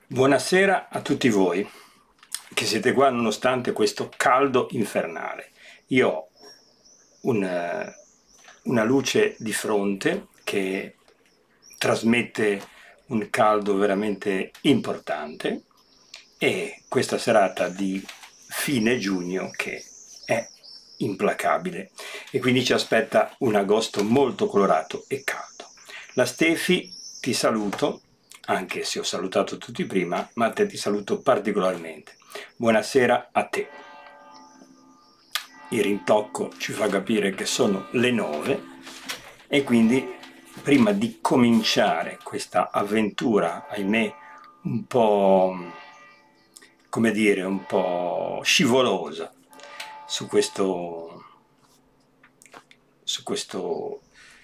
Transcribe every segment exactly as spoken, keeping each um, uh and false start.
Buonasera a tutti voi che siete qua nonostante questo caldo infernale. Io ho un, una luce di fronte che trasmette un caldo veramente importante e questa serata di fine giugno che è implacabile e quindi ci aspetta un agosto molto colorato e caldo. La Stefi, ti saluto, anche se ho salutato tutti prima, ma a te ti saluto particolarmente. Buonasera a te. Il rintocco ci fa capire che sono le nove e quindi prima di cominciare questa avventura, ahimè, un po', come dire, un po' scivolosa su questo, su questo,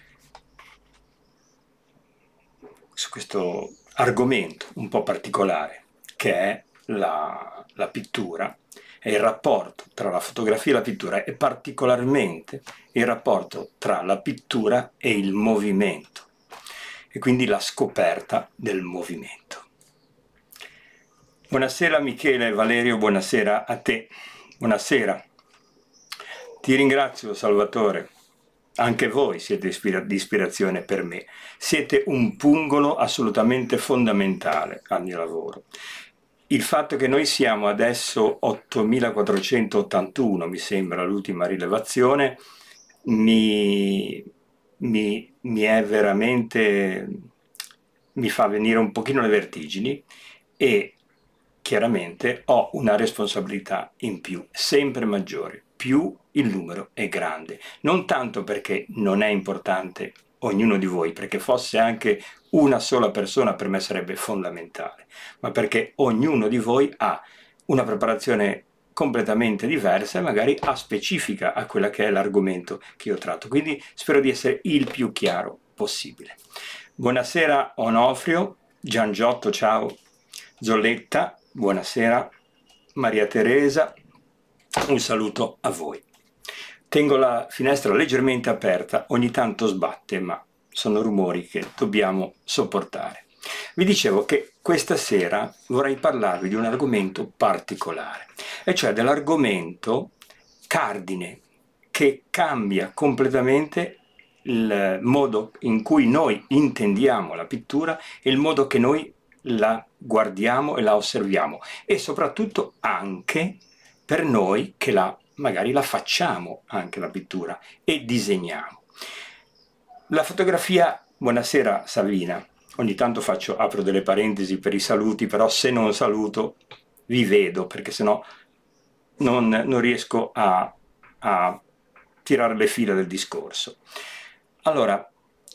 su questo argomento un po' particolare, che è la, la pittura e il rapporto tra la fotografia e la pittura, e particolarmente il rapporto tra la pittura e il movimento, e quindi la scoperta del movimento. Buonasera Michele, Valerio, buonasera a te. Buonasera. Ti ringrazio Salvatore. Anche voi siete di ispirazione per me. Siete un pungolo assolutamente fondamentale al mio lavoro. Il fatto che noi siamo adesso ottomilaquattrocentottantuno, mi sembra l'ultima rilevazione, mi, mi, mi è veramente, mi fa venire un pochino le vertigini e chiaramente ho una responsabilità in più, sempre maggiore, più il numero è grande. Non tanto perché non è importante ognuno di voi, perché fosse anche una sola persona per me sarebbe fondamentale, ma perché ognuno di voi ha una preparazione completamente diversa e magari aspecifica a quella che è l'argomento che io tratto. Quindi spero di essere il più chiaro possibile. Buonasera Onofrio, Giangiotto, ciao, Zolletta, buonasera, Maria Teresa, un saluto a voi. Tengo la finestra leggermente aperta, ogni tanto sbatte, ma sono rumori che dobbiamo sopportare. Vi dicevo che questa sera vorrei parlarvi di un argomento particolare, e cioè dell'argomento cardine che cambia completamente il modo in cui noi intendiamo la pittura e il modo che noi la guardiamo e la osserviamo, e soprattutto anche per noi che la, magari la facciamo anche la pittura e disegniamo. La fotografia, buonasera Savina, ogni tanto faccio, apro delle parentesi per i saluti, però se non saluto vi vedo, perché sennò non, non riesco a, a tirare le fila del discorso. Allora,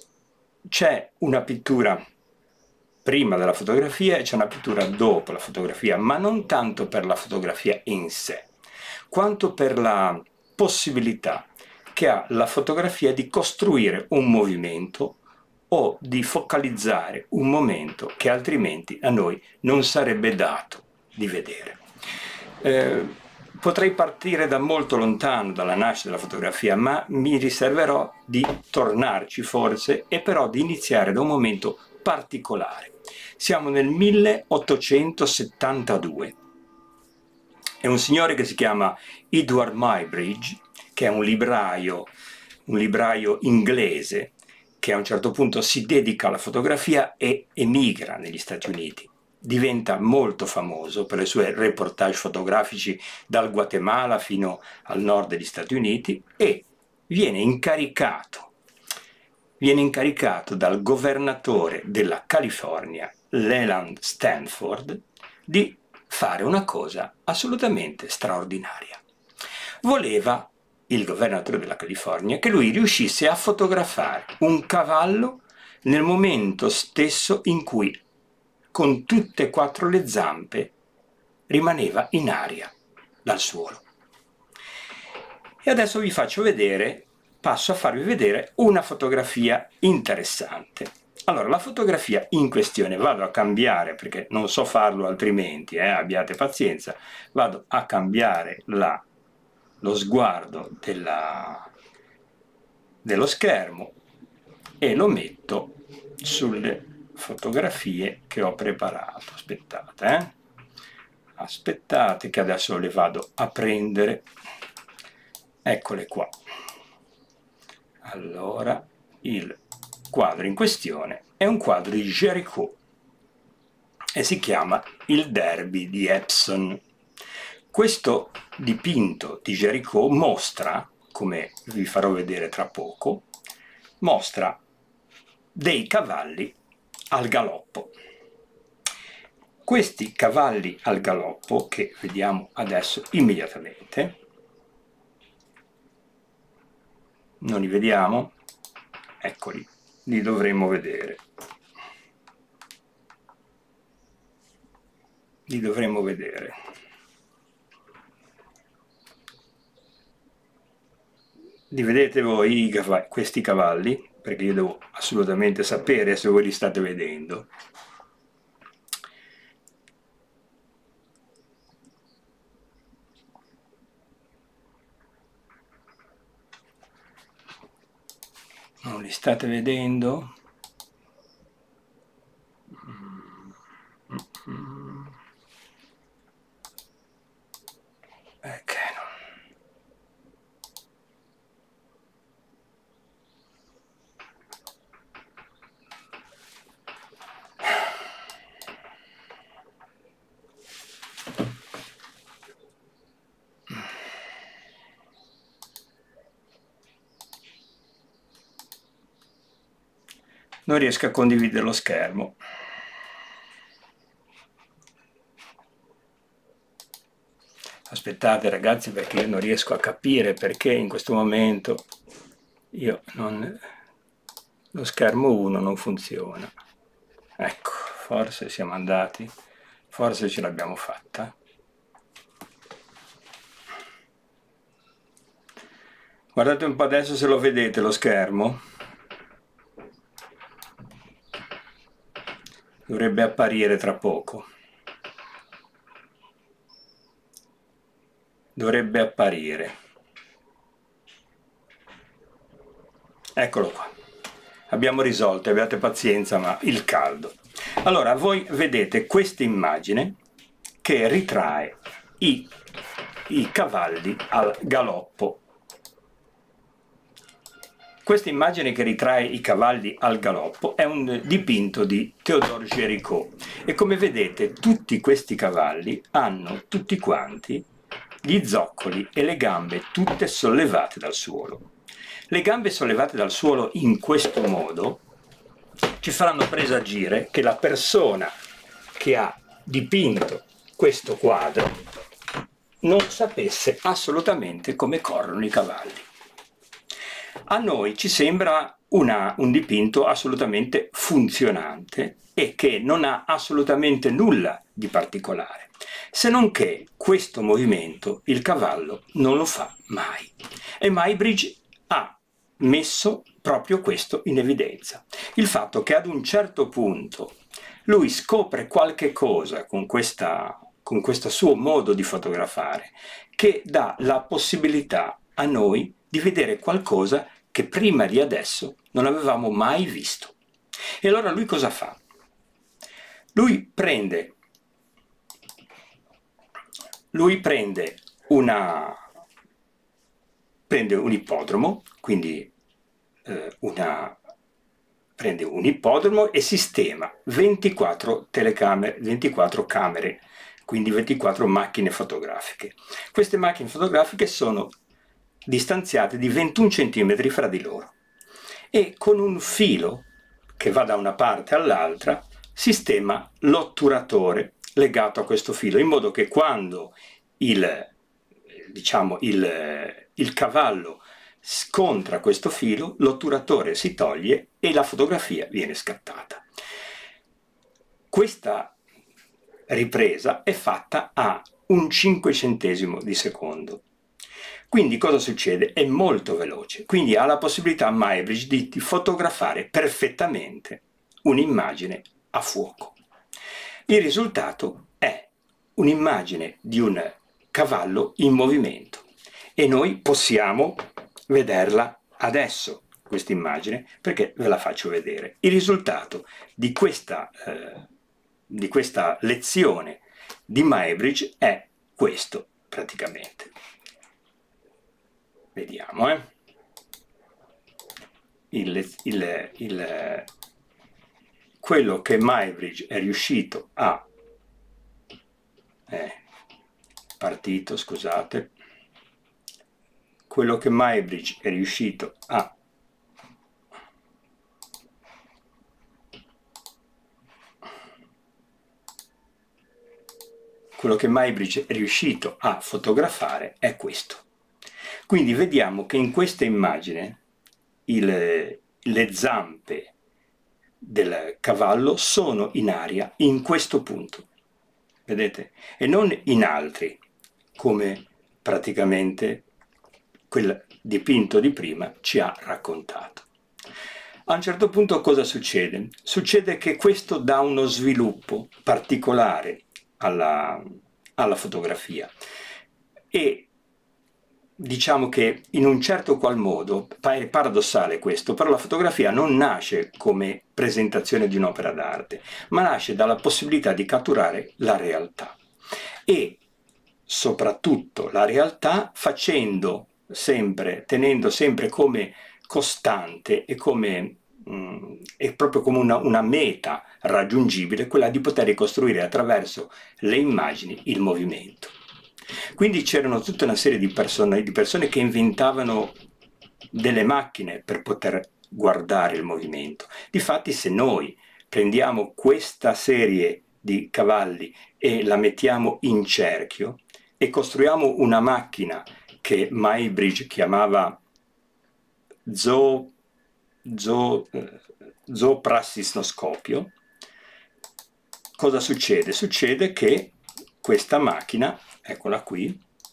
c'è una pittura prima della fotografia e c'è una pittura dopo la fotografia, ma non tanto per la fotografia in sé, quanto per la possibilità che ha la fotografia di costruire un movimento o di focalizzare un momento che altrimenti a noi non sarebbe dato di vedere. Eh, potrei partire da molto lontano dalla nascita della fotografia, ma mi riserverò di tornarci forse, e però di iniziare da un momento particolare. Siamo nel milleottocentosettantadue e un signore che si chiama Edward Muybridge, che è un libraio, un libraio inglese, che a un certo punto si dedica alla fotografia e emigra negli Stati Uniti. Diventa molto famoso per i suoi reportage fotografici dal Guatemala fino al nord degli Stati Uniti e viene incaricato, viene incaricato dal governatore della California, Leland Stanford, di fare una cosa assolutamente straordinaria. Voleva, il governatore della California, che lui riuscisse a fotografare un cavallo nel momento stesso in cui, con tutte e quattro le zampe, rimaneva in aria dal suolo. E adesso vi faccio vedere, passo a farvi vedere una fotografia interessante. Allora, la fotografia in questione, vado a cambiare, perché non so farlo altrimenti, eh, abbiate pazienza, vado a cambiare la, lo sguardo della, dello schermo e lo metto sul fotografie che ho preparato. Aspettate, eh? Aspettate che adesso le vado a prendere. Eccole qua. Allora, il quadro in questione è un quadro di Géricault e si chiama Il Derby di Epsom. Questo dipinto di Géricault mostra, come vi farò vedere tra poco, mostra dei cavalli al galoppo. Questi cavalli al galoppo, che vediamo adesso immediatamente, non li vediamo? Eccoli, li dovremmo vedere. Li dovremmo vedere. Li vedete voi i cavalli, questi cavalli? Perché io devo assolutamente sapere se voi li state vedendo. Non li state vedendo? Ok. Non riesco a condividere lo schermo. Aspettate ragazzi, perché io non riesco a capire perché in questo momento io non... lo schermo uno non funziona. Ecco, forse siamo andati, forse ce l'abbiamo fatta. Guardate un po' adesso se lo vedete lo schermo. Dovrebbe apparire tra poco. Dovrebbe apparire. Eccolo qua. Abbiamo risolto, abbiate pazienza, ma il caldo. Allora, voi vedete questa immagine che ritrae i, i cavalli al galoppo. Questa immagine che ritrae i cavalli al galoppo è un dipinto di Théodore Géricault e come vedete tutti questi cavalli hanno tutti quanti gli zoccoli e le gambe tutte sollevate dal suolo. Le gambe sollevate dal suolo in questo modo ci faranno presagire che la persona che ha dipinto questo quadro non sapesse assolutamente come corrono i cavalli. A noi ci sembra una, un dipinto assolutamente funzionante e che non ha assolutamente nulla di particolare, se non che questo movimento il cavallo non lo fa mai. E Muybridge ha messo proprio questo in evidenza. Il fatto che ad un certo punto lui scopre qualche cosa con, questa, con questo suo modo di fotografare che dà la possibilità a noi di vedere qualcosa che prima di adesso non avevamo mai visto. E allora lui cosa fa? Lui prende, lui prende, una, prende un ippodromo, quindi eh, una, prende un ippodromo e sistema ventiquattro telecamere, ventiquattro camere, quindi ventiquattro macchine fotografiche. Queste macchine fotografiche sono distanziate di ventuno centimetri fra di loro e con un filo che va da una parte all'altra sistema l'otturatore legato a questo filo in modo che quando il, diciamo, il, il cavallo scontra questo filo l'otturatore si toglie e la fotografia viene scattata. Questa ripresa è fatta a un cinquecentesimo di secondo. Quindi cosa succede? È molto veloce, quindi ha la possibilità Muybridge di, di fotografare perfettamente un'immagine a fuoco. Il risultato è un'immagine di un cavallo in movimento e noi possiamo vederla adesso. questa immagine perché ve la faccio vedere. Il risultato di questa, eh, di questa lezione di Muybridge è questo, praticamente. Vediamo, eh. Il, il, il, quello che Muybridge è riuscito a... Eh, partito, scusate. Quello che Muybridge è riuscito a quello che Muybridge è riuscito a fotografare è questo. Quindi vediamo che in questa immagine il, le zampe del cavallo sono in aria in questo punto, vedete? E non in altri, come praticamente quel dipinto di prima ci ha raccontato. A un certo punto cosa succede? Succede che questo dà uno sviluppo particolare alla, alla fotografia e diciamo che in un certo qual modo, è paradossale questo, però la fotografia non nasce come presentazione di un'opera d'arte, ma nasce dalla possibilità di catturare la realtà e soprattutto la realtà facendo sempre, tenendo sempre come costante e come mh, è proprio come una, una meta raggiungibile quella di poter ricostruire attraverso le immagini il movimento. Quindi c'erano tutta una serie di persone, di persone che inventavano delle macchine per poter guardare il movimento. Difatti, se noi prendiamo questa serie di cavalli e la mettiamo in cerchio e costruiamo una macchina che Muybridge chiamava zoo, zoo, eh, zooprassisnoscopio, cosa succede? Succede che questa macchina, eccola qui,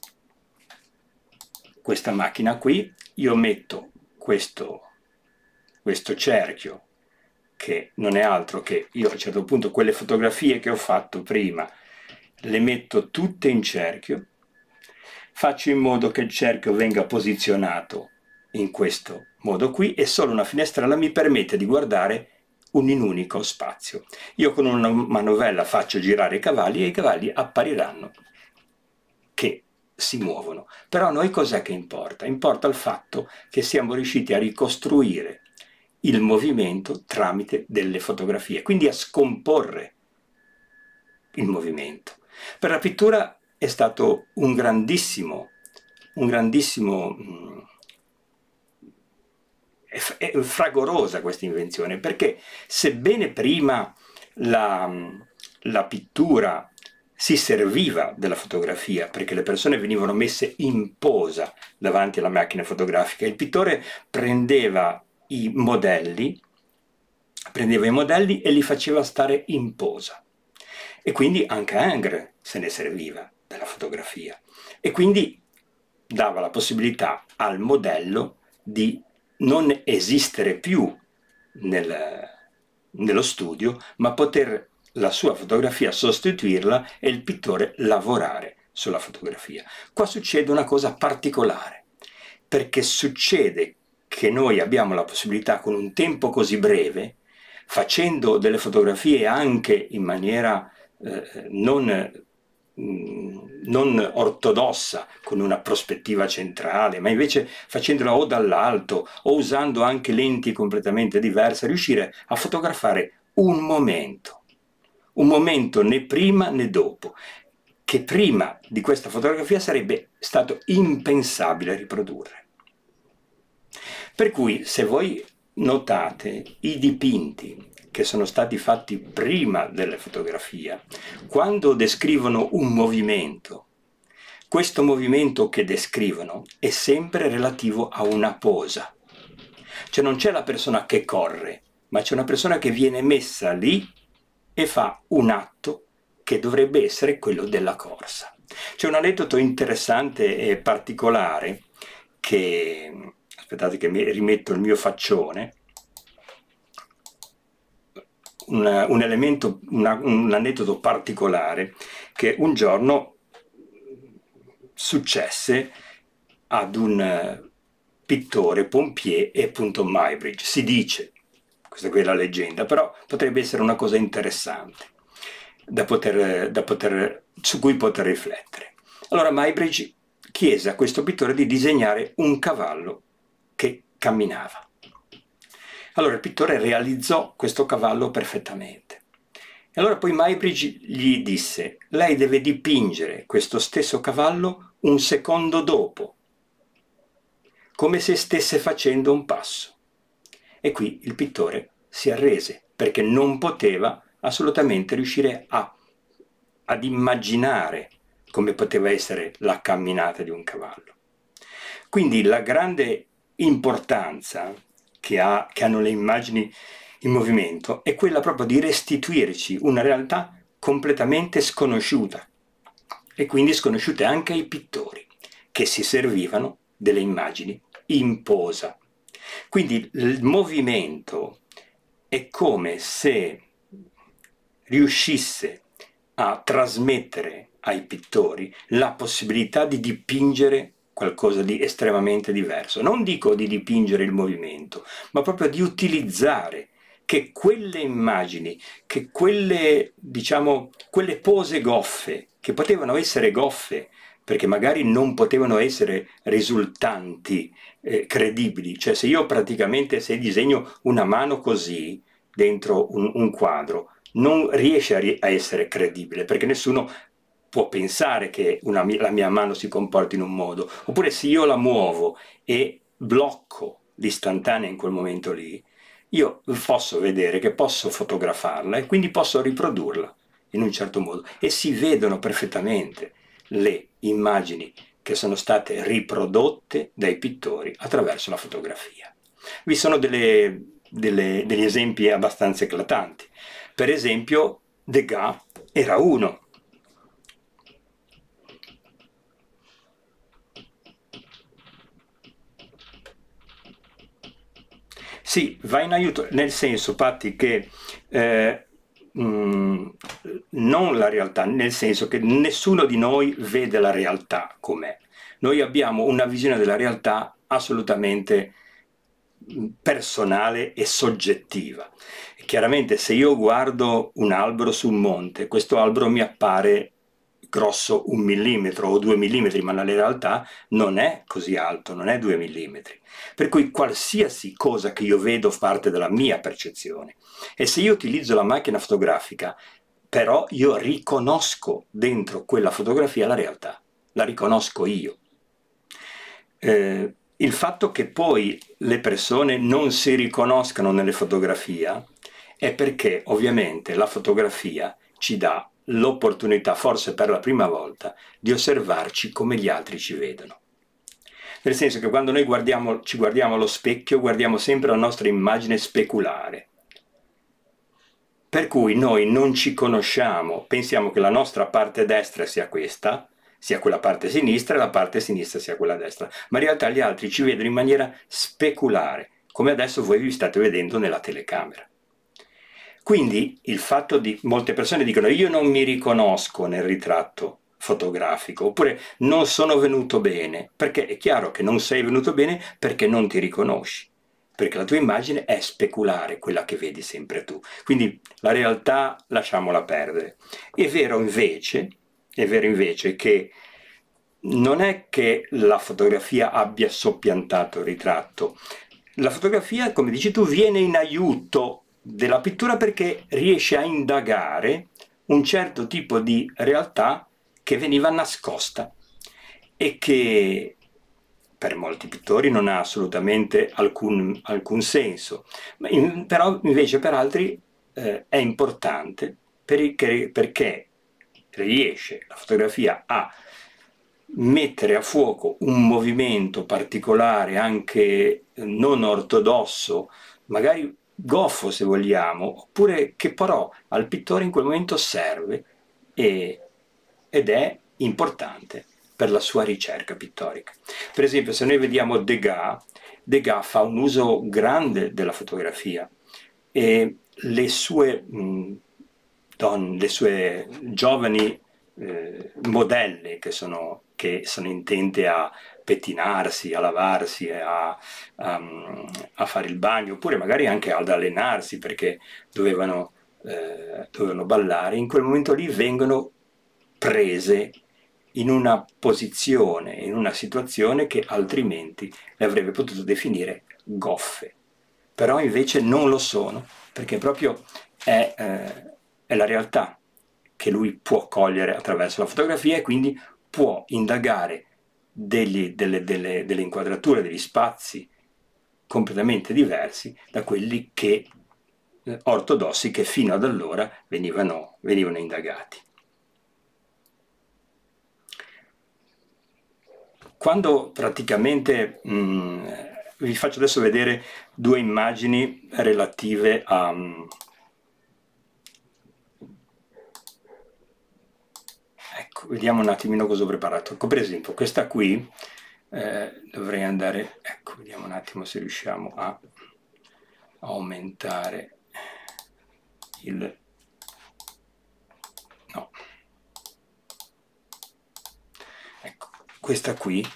questa macchina qui, io metto questo, questo cerchio che non è altro che, io a un certo punto quelle fotografie che ho fatto prima le metto tutte in cerchio, faccio in modo che il cerchio venga posizionato in questo modo qui e solo una finestrella mi permette di guardare un in unico spazio. Io con una manovella faccio girare i cavalli e i cavalli appariranno che si muovono. Però a noi cos'è che importa? Importa il fatto che siamo riusciti a ricostruire il movimento tramite delle fotografie, quindi a scomporre il movimento. Per la pittura è stato un grandissimo, un grandissimo, mh, è, è fragorosa questa invenzione, perché sebbene prima la, la pittura si serviva della fotografia, perché le persone venivano messe in posa davanti alla macchina fotografica, il pittore prendeva i modelli, prendeva i modelli e li faceva stare in posa. E quindi anche Ingres se ne serviva della fotografia. E quindi dava la possibilità al modello di non esistere più nel, nello studio, ma poter la sua fotografia sostituirla e il pittore lavorare sulla fotografia. Qua succede una cosa particolare, perché succede che noi abbiamo la possibilità con un tempo così breve, facendo delle fotografie anche in maniera eh, non, non ortodossa, con una prospettiva centrale, ma invece facendola o dall'alto o usando anche lenti completamente diverse, riuscire a fotografare un momento, un momento né prima né dopo, che prima di questa fotografia sarebbe stato impensabile riprodurre. Per cui se voi notate i dipinti che sono stati fatti prima delle fotografie, quando descrivono un movimento, questo movimento che descrivono è sempre relativo a una posa. Cioè non c'è la persona che corre, ma c'è una persona che viene messa lì e fa un atto che dovrebbe essere quello della corsa. C'è un aneddoto interessante e particolare che... Aspettate che mi rimetto il mio faccione. Un, un elemento, una, un aneddoto particolare che un giorno successe ad un, pittore pompier e appunto Muybridge. Si dice, questa qui è la leggenda, però potrebbe essere una cosa interessante da poter, da poter, su cui poter riflettere. Allora Muybridge chiese a questo pittore di disegnare un cavallo che camminava. Allora il pittore realizzò questo cavallo perfettamente. E allora poi Muybridge gli disse: lei deve dipingere questo stesso cavallo un secondo dopo, come se stesse facendo un passo. E qui il pittore si arrese, perché non poteva assolutamente riuscire a, ad immaginare come poteva essere la camminata di un cavallo. Quindi la grande importanza che, ha, che hanno le immagini in movimento è quella proprio di restituirci una realtà completamente sconosciuta, e quindi sconosciute anche ai pittori, che si servivano delle immagini in posa. Quindi il movimento è come se riuscisse a trasmettere ai pittori la possibilità di dipingere qualcosa di estremamente diverso. Non dico di dipingere il movimento, ma proprio di utilizzare che quelle immagini, che quelle, diciamo, quelle pose goffe, che potevano essere goffe, perché magari non potevano essere risultanti eh, credibili. Cioè se io praticamente, se disegno una mano così dentro un, un quadro, non riesce a, a essere credibile, perché nessuno può pensare che una, la mia mano si comporti in un modo. Oppure se io la muovo e blocco l'istantanea in quel momento lì, io posso vedere che posso fotografarla e quindi posso riprodurla in un certo modo. E si vedono perfettamente le immagini che sono state riprodotte dai pittori attraverso la fotografia. Vi sono delle, delle, degli esempi abbastanza eclatanti. Per esempio, Degas era uno. Sì, va in aiuto, nel senso, Patti, che eh, mh, non la realtà, nel senso che nessuno di noi vede la realtà com'è. Noi abbiamo una visione della realtà assolutamente personale e soggettiva. Chiaramente se io guardo un albero su un monte, questo albero mi appare grosso un millimetro o due millimetri, ma nella realtà non è così alto, non è due millimetri. Per cui qualsiasi cosa che io vedo parte dalla mia percezione. E se io utilizzo la macchina fotografica, però io riconosco dentro quella fotografia la realtà, la riconosco io. Eh, il fatto che poi le persone non si riconoscano nelle fotografie è perché ovviamente la fotografia ci dà l'opportunità, forse per la prima volta, di osservarci come gli altri ci vedono. Nel senso che quando noi guardiamo, ci guardiamo allo specchio, guardiamo sempre la nostra immagine speculare. Per cui noi non ci conosciamo, pensiamo che la nostra parte destra sia questa, sia quella parte sinistra e la parte sinistra sia quella destra, ma in realtà gli altri ci vedono in maniera speculare, come adesso voi vi state vedendo nella telecamera. Quindi il fatto di molte persone dicono io non mi riconosco nel ritratto fotografico, oppure non sono venuto bene, perché è chiaro che non sei venuto bene perché non ti riconosci, perché la tua immagine è speculare, quella che vedi sempre tu. Quindi la realtà lasciamola perdere. È vero invece, è vero invece che non è che la fotografia abbia soppiantato il ritratto. La fotografia, come dici tu, viene in aiuto della pittura perché riesce a indagare un certo tipo di realtà che veniva nascosta e che per molti pittori non ha assolutamente alcun, alcun senso, ma in, però invece per altri eh, è importante perché, perché riesce la fotografia a mettere a fuoco un movimento particolare, anche non ortodosso, magari goffo se vogliamo, oppure che però al pittore in quel momento serve e, ed è importante per la sua ricerca pittorica. Per esempio, se noi vediamo Degas, Degas fa un uso grande della fotografia e le sue, mh, donne, le sue giovani eh, modelle che sono, che sono intente a pettinarsi, a lavarsi, a, a, a fare il bagno, oppure magari anche ad allenarsi perché dovevano, eh, dovevano ballare, in quel momento lì vengono prese in una posizione, in una situazione che altrimenti le avrebbe potuto definire goffe. Però invece non lo sono, perché proprio è, eh, è la realtà che lui può cogliere attraverso la fotografia e quindi può indagare degli, delle, delle, delle inquadrature, degli spazi completamente diversi da quelli che, eh, ortodossi che fino ad allora venivano, venivano indagati. Quando praticamente mh, vi faccio adesso vedere due immagini relative a, ecco, vediamo un attimino cosa ho preparato. Ecco, per esempio, questa qui, eh, dovrei andare, ecco, vediamo un attimo se riusciamo a aumentare il... no. Ecco, questa qui,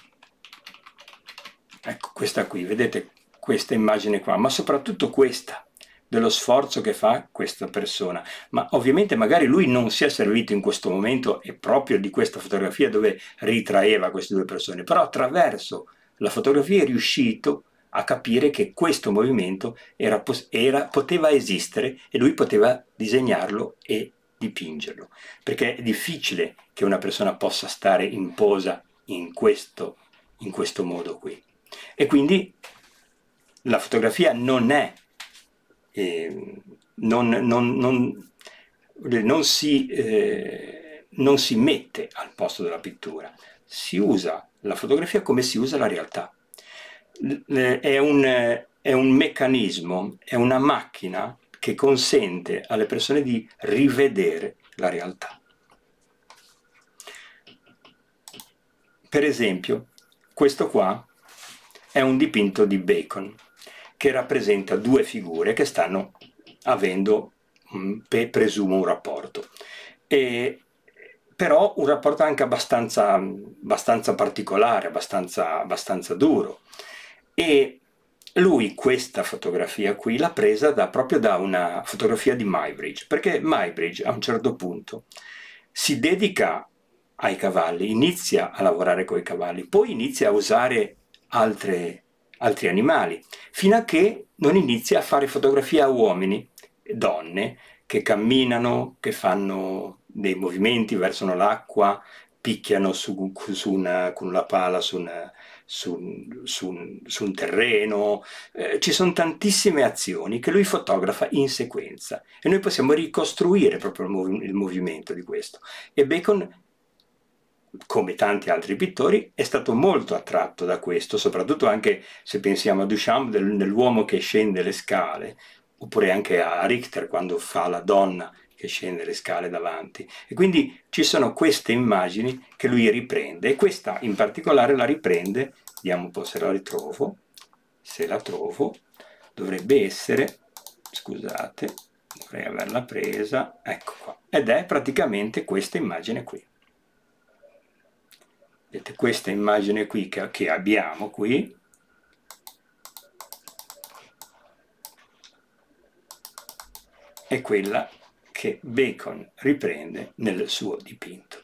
ecco, questa qui, vedete questa immagine qua, ma soprattutto questa, dello sforzo che fa questa persona. Ma ovviamente magari lui non si è servito in questo momento e proprio di questa fotografia dove ritraeva queste due persone, però attraverso la fotografia è riuscito a capire che questo movimento era, era, poteva esistere e lui poteva disegnarlo e dipingerlo, perché è difficile che una persona possa stare in posa in questo, in questo modo qui. E quindi la fotografia non è eh, non, non, non, non, si, eh, non si mette al posto della pittura, si usa la fotografia come si usa la realtà. È un, è un meccanismo, è una macchina che consente alle persone di rivedere la realtà. Per esempio, questo qua è un dipinto di Bacon che rappresenta due figure che stanno avendo, presumo, un rapporto. E, però un rapporto anche abbastanza, abbastanza particolare, abbastanza, abbastanza duro. E lui questa fotografia qui l'ha presa da, proprio da una fotografia di Muybridge, perché Muybridge a un certo punto si dedica ai cavalli, inizia a lavorare con i cavalli, poi inizia a usare altre, altri animali, fino a che non inizia a fare fotografie a uomini e donne che camminano, che fanno dei movimenti, versano l'acqua, picchiano su, su una, con una pala su, una, su, su, su un terreno. Eh, ci sono tantissime azioni che lui fotografa in sequenza e noi possiamo ricostruire proprio il, movi il movimento di questo. E Bacon, come tanti altri pittori, è stato molto attratto da questo, soprattutto anche se pensiamo a Duchamp nell'uomo che scende le scale, oppure anche a Richter quando fa la donna che scende le scale davanti. E quindi ci sono queste immagini che lui riprende, e questa in particolare la riprende, vediamo un po' se la ritrovo, se la trovo, dovrebbe essere, scusate, dovrei averla presa, ecco qua, ed è praticamente questa immagine qui. Vedete, questa immagine qui che, che abbiamo qui, è quella che Bacon riprende nel suo dipinto.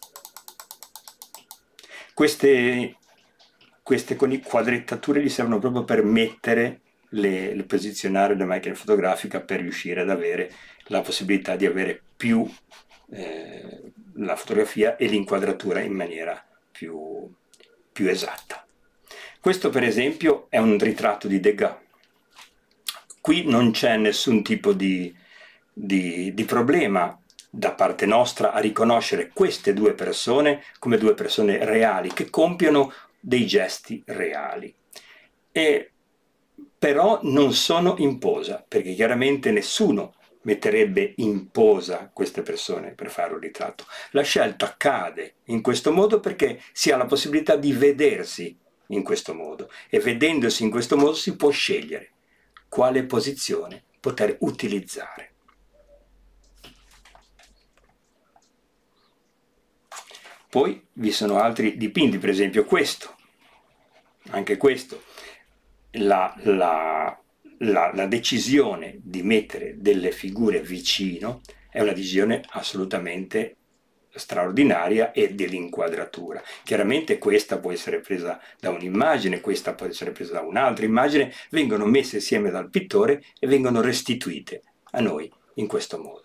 Queste, queste quadrettature gli servono proprio per mettere, le, le posizionare la macchina fotografica per riuscire ad avere la possibilità di avere più eh, la fotografia e l'inquadratura in maniera più, più esatta. Questo per esempio è un ritratto di Degas. Qui non c'è nessun tipo di Di, di problema da parte nostra a riconoscere queste due persone come due persone reali che compiono dei gesti reali. E però non sono in posa, perché chiaramente nessuno metterebbe in posa queste persone per fare un ritratto. La scelta accade in questo modo perché si ha la possibilità di vedersi in questo modo, e vedendosi in questo modo si può scegliere quale posizione poter utilizzare. Poi vi sono altri dipinti, per esempio questo. Anche questo, la, la, la, la decisione di mettere delle figure vicino è una decisione assolutamente straordinaria e dell'inquadratura. Chiaramente questa può essere presa da un'immagine, questa può essere presa da un'altra immagine, vengono messe insieme dal pittore e vengono restituite a noi in questo modo.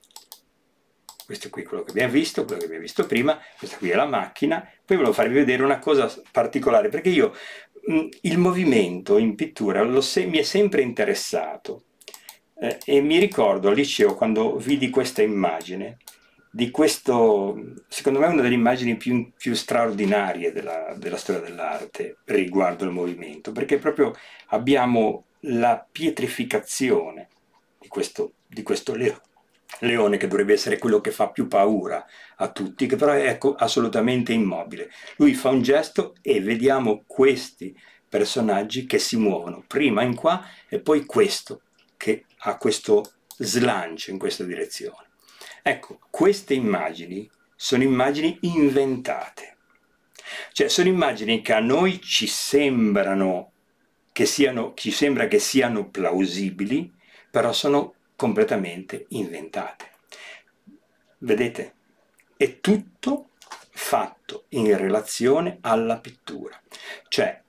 Questo qui è quello che abbiamo visto, quello che abbiamo visto prima, questa qui è la macchina. Poi volevo farvi vedere una cosa particolare, perché io mh, il movimento in pittura lo se mi è sempre interessato, eh, e mi ricordo al liceo quando vidi questa immagine, di questo, secondo me una delle immagini più, più straordinarie della, della storia dell'arte riguardo il movimento, perché proprio abbiamo la pietrificazione di questo, di questo leone. Leone, che dovrebbe essere quello che fa più paura a tutti, che però è assolutamente immobile. Lui fa un gesto e vediamo questi personaggi che si muovono, prima in qua e poi questo, che ha questo slancio in questa direzione. Ecco, queste immagini sono immagini inventate. Cioè, sono immagini che a noi ci sembrano, che siano, ci sembra che siano plausibili, però sono completamente inventate. Vedete? È tutto fatto in relazione alla pittura. Cioè,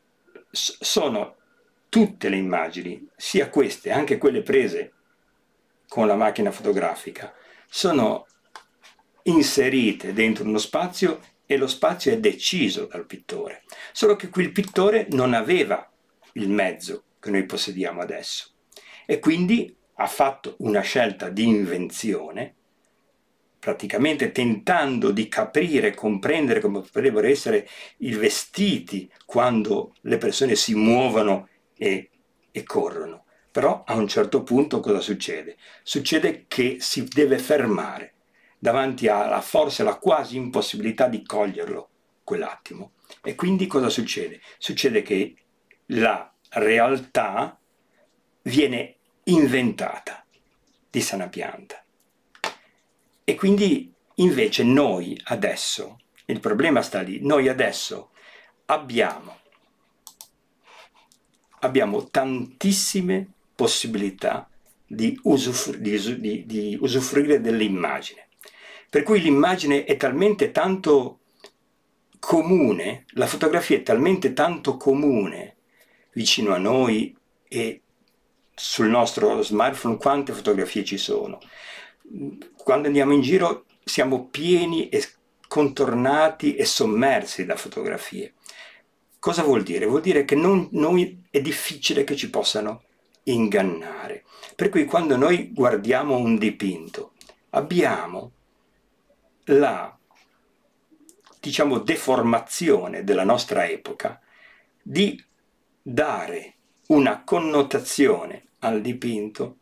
sono tutte le immagini, sia queste, anche quelle prese con la macchina fotografica, sono inserite dentro uno spazio e lo spazio è deciso dal pittore. Solo che qui il pittore non aveva il mezzo che noi possediamo adesso e quindi ha fatto una scelta di invenzione, praticamente tentando di capire e comprendere come potrebbero essere i vestiti quando le persone si muovono e, e corrono. Però a un certo punto cosa succede? Succede che si deve fermare davanti alla forse la quasi impossibilità di coglierlo quell'attimo. E quindi cosa succede? Succede che la realtà viene inventata di sana pianta. E quindi invece noi adesso, il problema sta lì, noi adesso abbiamo, abbiamo tantissime possibilità di, usufru di, di, di usufruire dell'immagine. Per cui l'immagine è talmente tanto comune, la fotografia è talmente tanto comune vicino a noi e sul nostro smartphone quante fotografie ci sono. Quando andiamo in giro siamo pieni e contornati e sommersi da fotografie. Cosa vuol dire? Vuol dire che non, noi, è difficile che ci possano ingannare. Per cui quando noi guardiamo un dipinto abbiamo la, diciamo, deformazione della nostra epoca di dare una connotazione al dipinto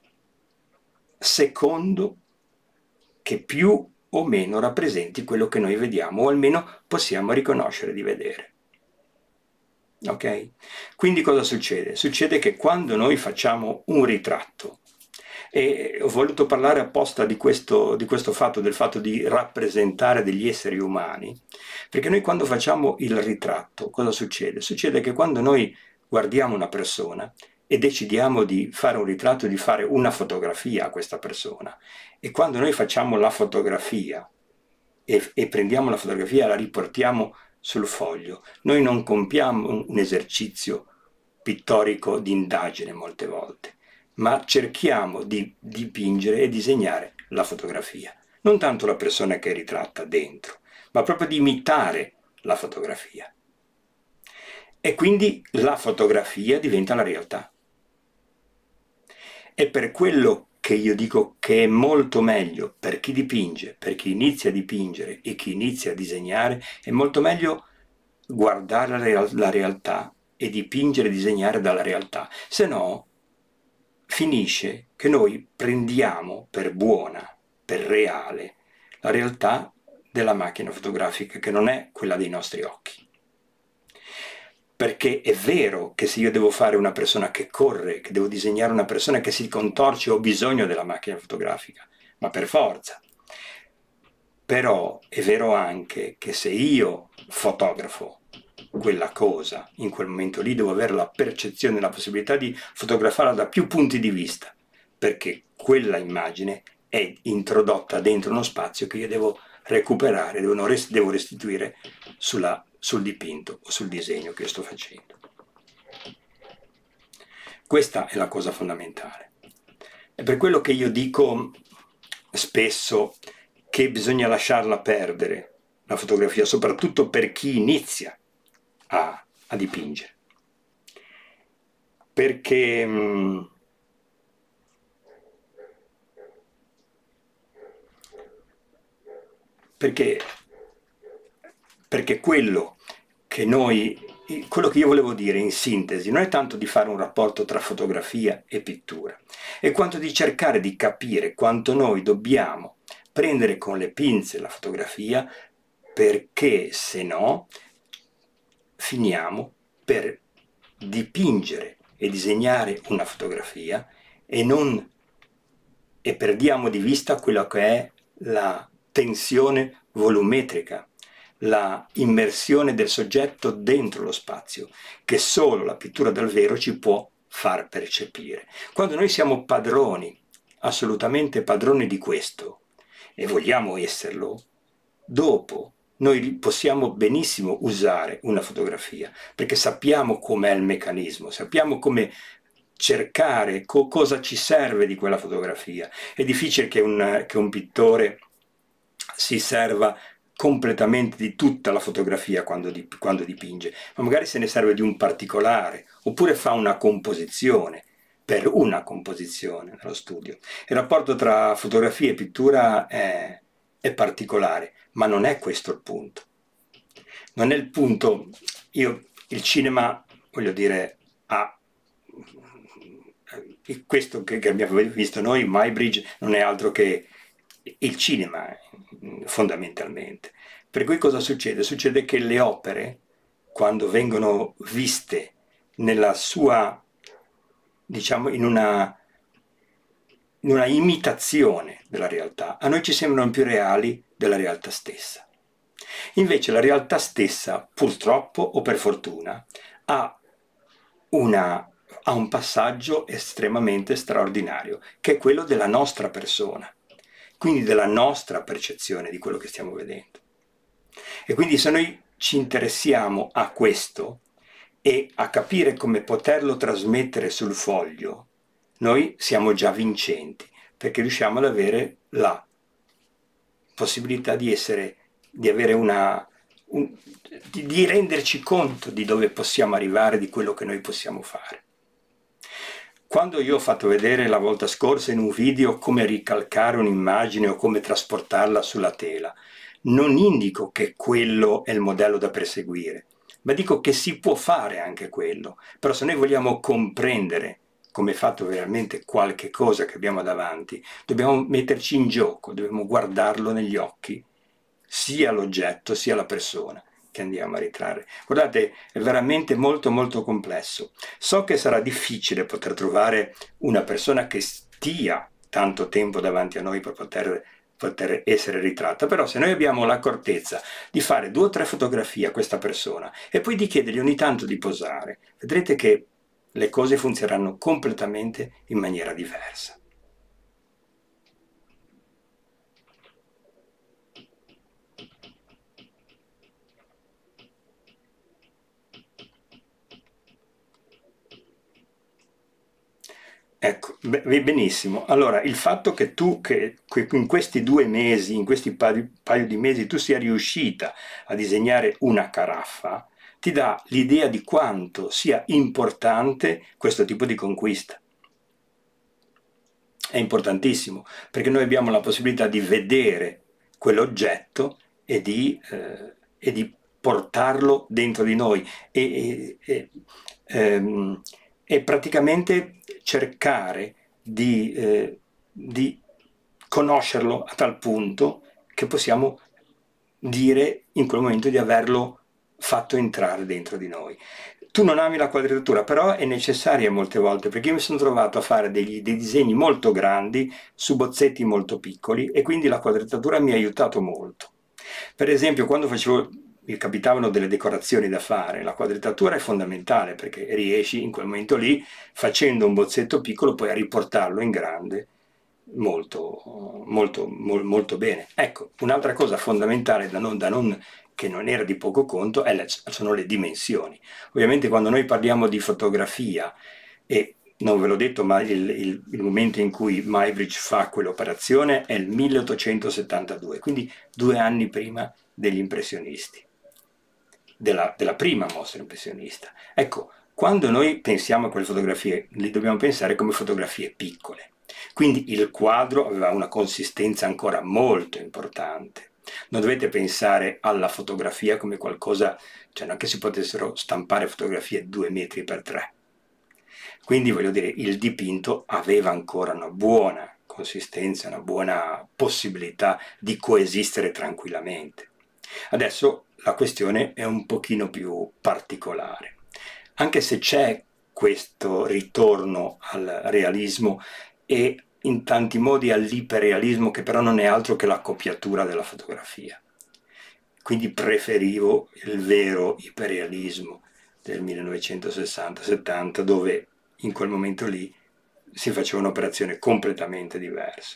secondo che più o meno rappresenti quello che noi vediamo, o almeno possiamo riconoscere di vedere. Ok? Quindi cosa succede? Succede che quando noi facciamo un ritratto, e ho voluto parlare apposta di questo, di questo fatto, del fatto di rappresentare degli esseri umani, perché noi quando facciamo il ritratto, cosa succede? Succede che quando noi guardiamo una persona e decidiamo di fare un ritratto, di fare una fotografia a questa persona, e quando noi facciamo la fotografia e, e prendiamo la fotografia e la riportiamo sul foglio, noi non compiamo un esercizio pittorico di indagine molte volte, ma cerchiamo di dipingere e disegnare la fotografia. Non tanto la persona che è ritratta dentro, ma proprio di imitare la fotografia. E quindi la fotografia diventa la realtà. È per quello che io dico che è molto meglio per chi dipinge, per chi inizia a dipingere e chi inizia a disegnare, è molto meglio guardare la, real la realtà e dipingere e disegnare dalla realtà. Se no, finisce che noi prendiamo per buona, per reale, la realtà della macchina fotografica, che non è quella dei nostri occhi. Perché è vero che se io devo fare una persona che corre, che devo disegnare una persona che si contorce, ho bisogno della macchina fotografica, ma per forza. Però è vero anche che se io fotografo quella cosa, in quel momento lì devo avere la percezione, la possibilità di fotografarla da più punti di vista, perché quella immagine è introdotta dentro uno spazio che io devo recuperare, devo, rest devo restituire sulla, sul dipinto o sul disegno che io sto facendo. Questa è la cosa fondamentale. È per quello che io dico spesso che bisogna lasciarla perdere, la fotografia, soprattutto per chi inizia a, a dipingere. Perché... Mh, perché, perché quello che noi, quello che io volevo dire in sintesi non è tanto di fare un rapporto tra fotografia e pittura, è quanto di cercare di capire quanto noi dobbiamo prendere con le pinze la fotografia, perché se no finiamo per dipingere e disegnare una fotografia e, non, e perdiamo di vista quella che è la tensione volumetrica, la immersione del soggetto dentro lo spazio, che solo la pittura dal vero ci può far percepire. Quando noi siamo padroni, assolutamente padroni di questo, e vogliamo esserlo, dopo noi possiamo benissimo usare una fotografia, perché sappiamo com'è il meccanismo, sappiamo come cercare co cosa ci serve di quella fotografia. È difficile che un, che un pittore si serva completamente di tutta la fotografia quando, dip quando dipinge, ma magari se ne serve di un particolare, oppure fa una composizione, per una composizione nello studio. Il rapporto tra fotografia e pittura è, è particolare, ma non è questo il punto. Non è il punto, io, il cinema, voglio dire, ha questo che, che abbiamo visto noi, Muybridge, non è altro che il cinema, fondamentalmente. Per cui cosa succede? Succede che le opere, quando vengono viste nella sua, diciamo, in una, in una imitazione della realtà, a noi ci sembrano più reali della realtà stessa. Invece la realtà stessa, purtroppo o per fortuna, ha, una, ha un passaggio estremamente straordinario, che è quello della nostra persona, quindi della nostra percezione di quello che stiamo vedendo. E quindi se noi ci interessiamo a questo e a capire come poterlo trasmettere sul foglio, noi siamo già vincenti, perché riusciamo ad avere la possibilità di essere, di avere una, un, di, di renderci conto di dove possiamo arrivare, di quello che noi possiamo fare. Quando io ho fatto vedere la volta scorsa in un video come ricalcare un'immagine o come trasportarla sulla tela, non indico che quello è il modello da perseguire, ma dico che si può fare anche quello. Però se noi vogliamo comprendere come è fatto veramente qualche cosa che abbiamo davanti, dobbiamo metterci in gioco, dobbiamo guardarlo negli occhi, sia l'oggetto sia la persona che andiamo a ritrarre. Guardate, è veramente molto molto complesso. So che sarà difficile poter trovare una persona che stia tanto tempo davanti a noi per poter, poter essere ritratta, però se noi abbiamo l'accortezza di fare due o tre fotografie a questa persona e poi di chiedergli ogni tanto di posare, vedrete che le cose funzioneranno completamente in maniera diversa. Ecco, benissimo. Allora, il fatto che tu, che in questi due mesi, in questi paio, paio di mesi, tu sia riuscita a disegnare una caraffa, ti dà l'idea di quanto sia importante questo tipo di conquista. È importantissimo, perché noi abbiamo la possibilità di vedere quell'oggetto e di, eh, e di portarlo dentro di noi e, e, e, ehm, e praticamente cercare di, eh, di conoscerlo a tal punto che possiamo dire in quel momento di averlo fatto entrare dentro di noi. Tu non ami la quadratura, però è necessaria molte volte, perché io mi sono trovato a fare degli, dei disegni molto grandi su bozzetti molto piccoli e quindi la quadratura mi ha aiutato molto. Per esempio, quando facevo mi capitavano delle decorazioni da fare, la quadrettatura è fondamentale perché riesci in quel momento lì, facendo un bozzetto piccolo, poi a riportarlo in grande molto, molto, mol- molto bene. Ecco, un'altra cosa fondamentale da non, da non- che non era di poco conto è la- sono le dimensioni. Ovviamente quando noi parliamo di fotografia, e non ve l'ho detto, ma il, il- il momento in cui Muybridge fa quell'operazione è il milleottocentosettantadue, quindi due anni prima degli impressionisti, della, della prima mostra impressionista. Ecco, quando noi pensiamo a quelle fotografie, li dobbiamo pensare come fotografie piccole. Quindi il quadro aveva una consistenza ancora molto importante. Non dovete pensare alla fotografia come qualcosa, cioè non che si potessero stampare fotografie due metri per tre. Quindi voglio dire, il dipinto aveva ancora una buona consistenza, una buona possibilità di coesistere tranquillamente. Adesso la questione è un pochino più particolare, anche se c'è questo ritorno al realismo e in tanti modi all'iperrealismo, che però non è altro che la copiatura della fotografia. Quindi preferivo il vero iperrealismo del millenovecentosessanta settanta, dove in quel momento lì si faceva un'operazione completamente diversa.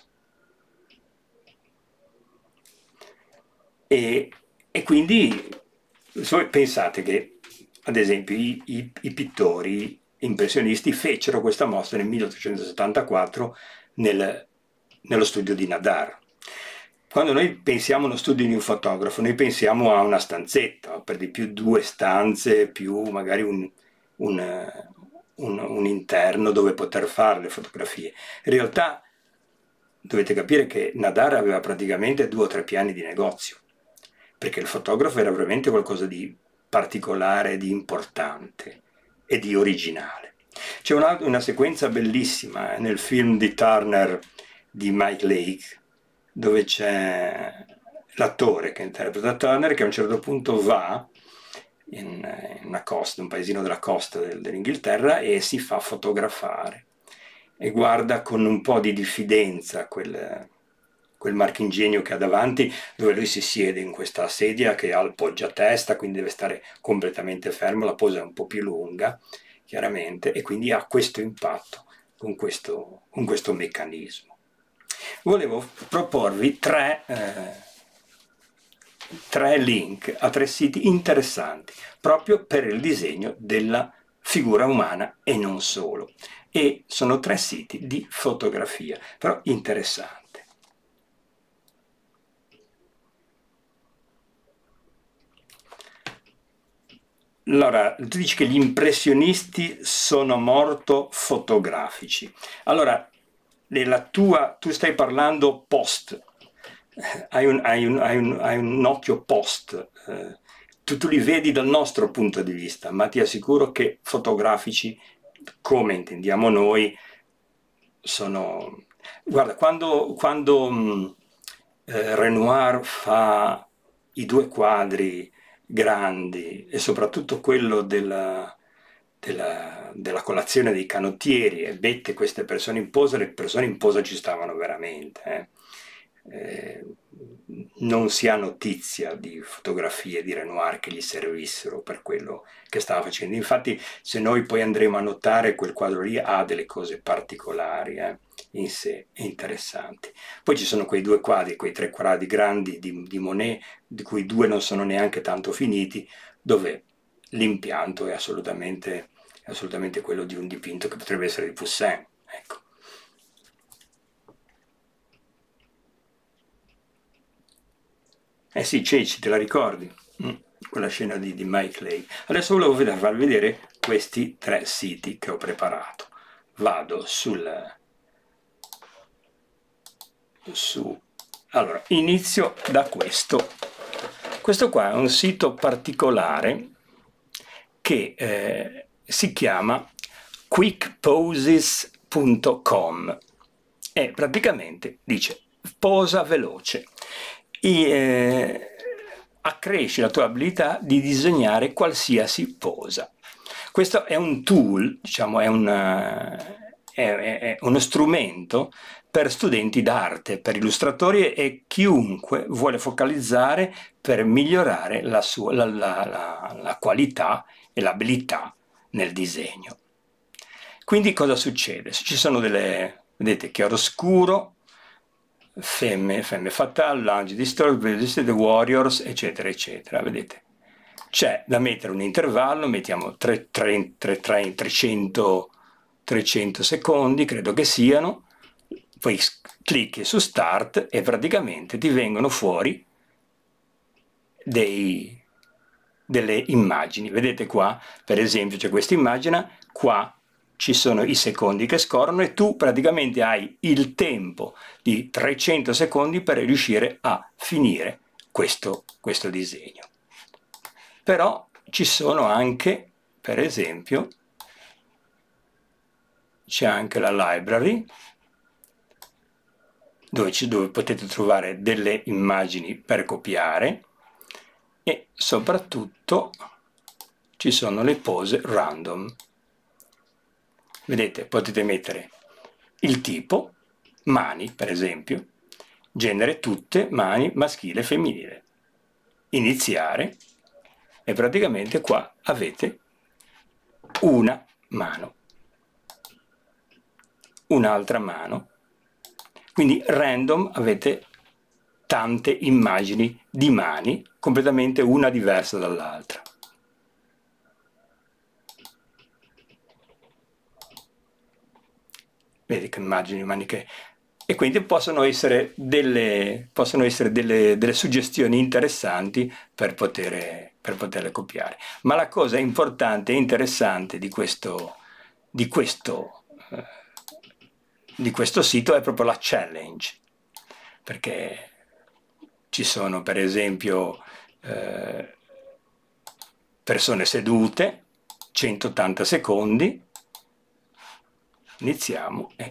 E, e quindi pensate che, ad esempio, i, i, i pittori impressionisti fecero questa mostra nel milleottocentosettantaquattro nel, nello studio di Nadar. Quando noi pensiamo a uno studio di un fotografo, noi pensiamo a una stanzetta, per di più due stanze, più magari un, un, un, un interno dove poter fare le fotografie. In realtà dovete capire che Nadar aveva praticamente due o tre piani di negozio, perché il fotografo era veramente qualcosa di particolare, di importante e di originale. C'è una, una sequenza bellissima eh, nel film di Turner di Mike Lake, dove c'è l'attore che interpreta Turner che a un certo punto va in, in una costa, un paesino della costa del, dell'Inghilterra, e si fa fotografare e guarda con un po' di diffidenza quel, quel marchingegno che ha davanti, dove lui si siede in questa sedia che ha il poggiatesta, quindi deve stare completamente fermo, la posa è un po' più lunga, chiaramente, e quindi ha questo impatto con questo, con questo meccanismo. Volevo proporvi tre, eh, tre link a tre siti interessanti, proprio per il disegno della figura umana e non solo. E sono tre siti di fotografia, però interessanti. Allora, tu dici che gli impressionisti sono morto fotografici. Allora, nella tua, tu stai parlando post, hai un, hai un, hai un, hai un occhio post, eh, tu, tu li vedi dal nostro punto di vista, ma ti assicuro che fotografici, come intendiamo noi, sono... Guarda, quando, quando mh, eh, Renoir fa i due quadri grandi e soprattutto quello della, della, della colazione dei canottieri e mette queste persone in posa, le persone in posa ci stavano veramente. Eh. Eh, non si ha notizia di fotografie di Renoir che gli servissero per quello che stava facendo. Infatti, se noi poi andremo a notare, quel quadro lì ha delle cose particolari eh, in sé, interessanti. Poi ci sono quei due quadri, quei tre quadri grandi di, di Monet, di cui due non sono neanche tanto finiti, dove l'impianto è assolutamente, è assolutamente quello di un dipinto che potrebbe essere di Poussin. Ecco. Eh sì, Ceci, te la ricordi? Mm, quella scena di, di Mike Leigh. Adesso volevo vedere, farvi vedere questi tre siti che ho preparato. Vado sul... su... Allora, inizio da questo. Questo qua è un sito particolare che eh, si chiama quick poses punto com e praticamente dice posa veloce. E, eh, accresci la tua abilità di disegnare qualsiasi posa. Questo è un tool, diciamo, è un, è, è, è uno strumento per studenti d'arte, per illustratori e chiunque vuole focalizzare per migliorare la, sua, la, la, la, la qualità e l'abilità nel disegno. Quindi cosa succede? Ci sono delle, vedete, chiaroscuro, femme, femme fatale, l'angelo disturb, the warriors, eccetera, eccetera, vedete. C'è da mettere un intervallo, mettiamo trecento, trecento secondi, credo che siano, poi clicchi su Start e praticamente ti vengono fuori dei, delle immagini. Vedete qua, per esempio, c'è questa immagine, qua ci sono i secondi che scorrono e tu praticamente hai il tempo di trecento secondi per riuscire a finire questo, questo disegno. Però ci sono anche, per esempio, c'è anche la library, dove, ci, dove potete trovare delle immagini per copiare e soprattutto ci sono le pose random. Vedete, potete mettere il tipo, mani per esempio, genere tutte mani maschile e femminile, iniziare e praticamente qua avete una mano, un'altra mano, quindi random avete tante immagini di mani, completamente una diversa dall'altra. Vedi che immagini di mani che... E quindi possono essere delle, possono essere delle, delle suggestioni interessanti per, poter, per poterle copiare. Ma la cosa importante e interessante di questo, di questo, eh, di questo sito è proprio la challenge, perché ci sono per esempio eh, persone sedute, centottanta secondi, iniziamo e,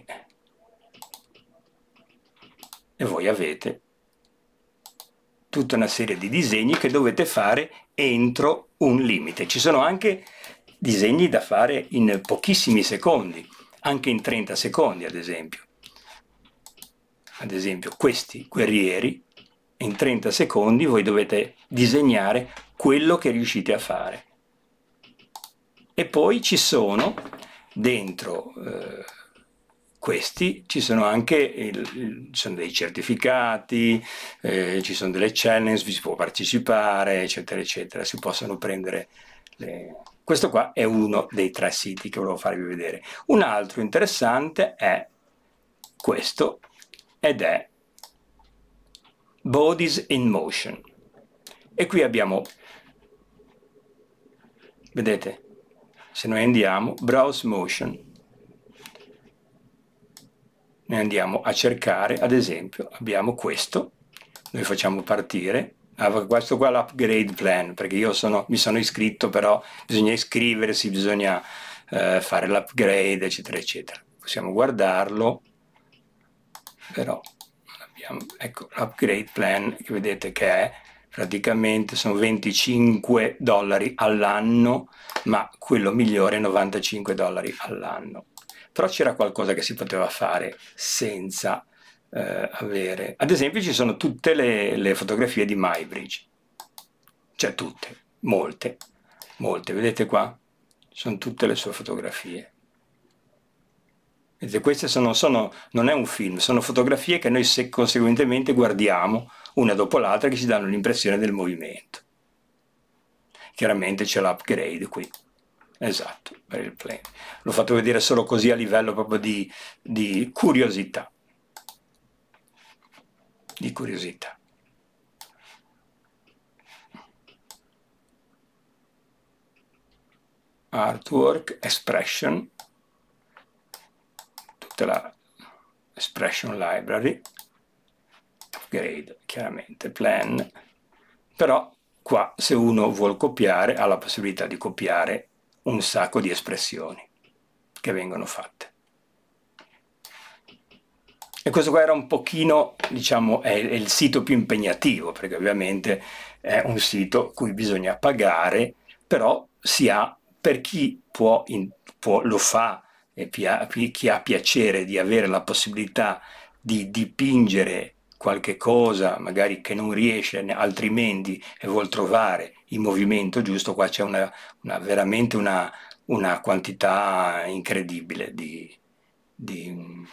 e voi avete tutta una serie di disegni che dovete fare entro un limite. Ci sono anche disegni da fare in pochissimi secondi, anche in trenta secondi ad esempio. Ad esempio questi guerrieri, in trenta secondi voi dovete disegnare quello che riuscite a fare. E poi ci sono dentro eh, questi, ci sono anche il, il, ci sono dei certificati, eh, ci sono delle challenge, si può partecipare, eccetera, eccetera. Si possono prendere le... Questo qua è uno dei tre siti che volevo farvi vedere. Un altro interessante è questo, ed è Bodies in Motion. E qui abbiamo, vedete, se noi andiamo, Browse Motion, noi andiamo a cercare, ad esempio, abbiamo questo, noi facciamo partire, ah, questo qua è l'upgrade plan, perché io sono, mi sono iscritto, però bisogna iscriversi, bisogna eh, fare l'upgrade, eccetera, eccetera. Possiamo guardarlo, però abbiamo, ecco, l'upgrade plan, che vedete che è, praticamente sono venticinque dollari all'anno, ma quello migliore è novantacinque dollari all'anno. Però c'era qualcosa che si poteva fare senza eh, avere... Ad esempio ci sono tutte le, le fotografie di Muybridge, cioè tutte, molte, molte, vedete qua? Sono tutte le sue fotografie. Vedete, queste sono, sono, non è un film, sono fotografie che noi se, conseguentemente guardiamo una dopo l'altra che ci danno l'impressione del movimento. Chiaramente c'è l'upgrade qui. Esatto, per il plane. L'ho fatto vedere solo così a livello proprio di, di curiosità. Di curiosità. Artwork, expression, tutta la expression library, upgrade, chiaramente, plan. Però qua se uno vuol copiare ha la possibilità di copiare un sacco di espressioni che vengono fatte. E questo qua era un pochino, diciamo, è il sito più impegnativo, perché ovviamente è un sito cui bisogna pagare, però si ha, per chi può, in, può, lo fa e chi ha piacere di avere la possibilità di dipingere qualche cosa, magari che non riesce altrimenti e vuol trovare il movimento giusto, qua c'è una, una, veramente una, una quantità incredibile di... di...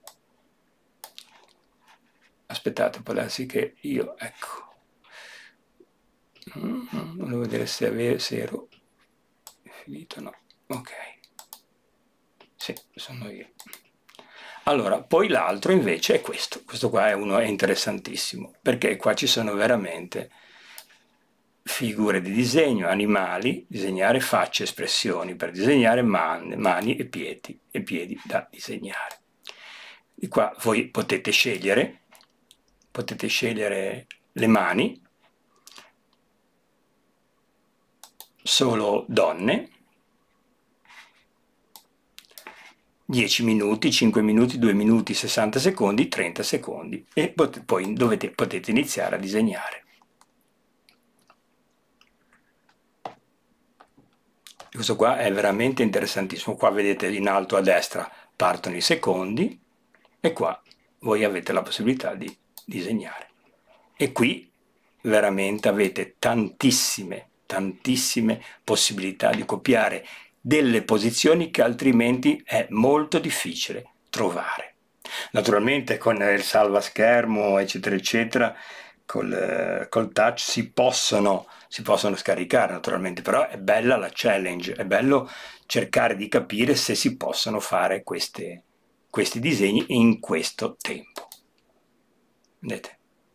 Aspettate, può darsi che io, ecco, volevo vedere se, avevo, se ero finito, no, ok, sì, sono io. Allora, poi l'altro invece è questo, questo qua è, uno, è interessantissimo, perché qua ci sono veramente figure di disegno, animali, disegnare facce, espressioni, per disegnare man, mani e piedi, e piedi da disegnare. Di qua voi potete scegliere, potete scegliere le mani, solo donne, dieci minuti, cinque minuti, due minuti, sessanta secondi, trenta secondi e pot- poi dovete, potete iniziare a disegnare. Questo qua è veramente interessantissimo. Qua vedete in alto a destra partono i secondi e qua voi avete la possibilità di disegnare. E qui veramente avete tantissime, tantissime possibilità di copiare delle posizioni che altrimenti è molto difficile trovare. Naturalmente con il salvaschermo, eccetera, eccetera, col, col touch si possono, si possono scaricare naturalmente, però è bella la challenge, è bello cercare di capire se si possono fare queste, questi disegni in questo tempo. Vedete?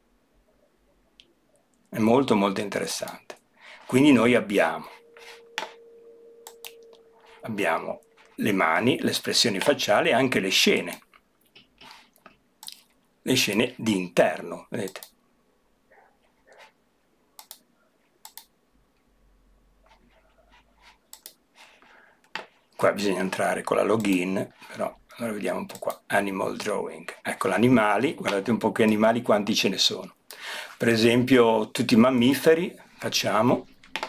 È molto molto interessante. Quindi noi abbiamo, abbiamo le mani, le espressioni facciali e anche le scene. Le scene di interno, vedete? Qua bisogna entrare con la login, però allora vediamo un po' qua, animal drawing. Ecco, gli animali, guardate un po' che animali quanti ce ne sono. Per esempio tutti i mammiferi, facciamo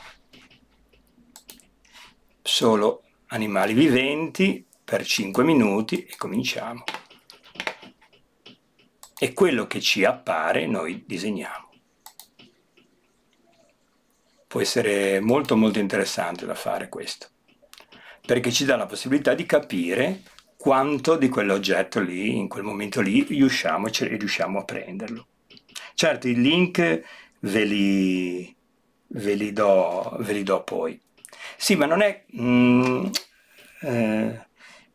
solo animali viventi per cinque minuti e cominciamo. E quello che ci appare noi disegniamo. Può essere molto molto interessante da fare questo, perché ci dà la possibilità di capire quanto di quell'oggetto lì, in quel momento lì, riusciamo, riusciamo a prenderlo. Certo, i link ve li, ve li, do, ve li do poi. Sì, ma non è... Mm, eh,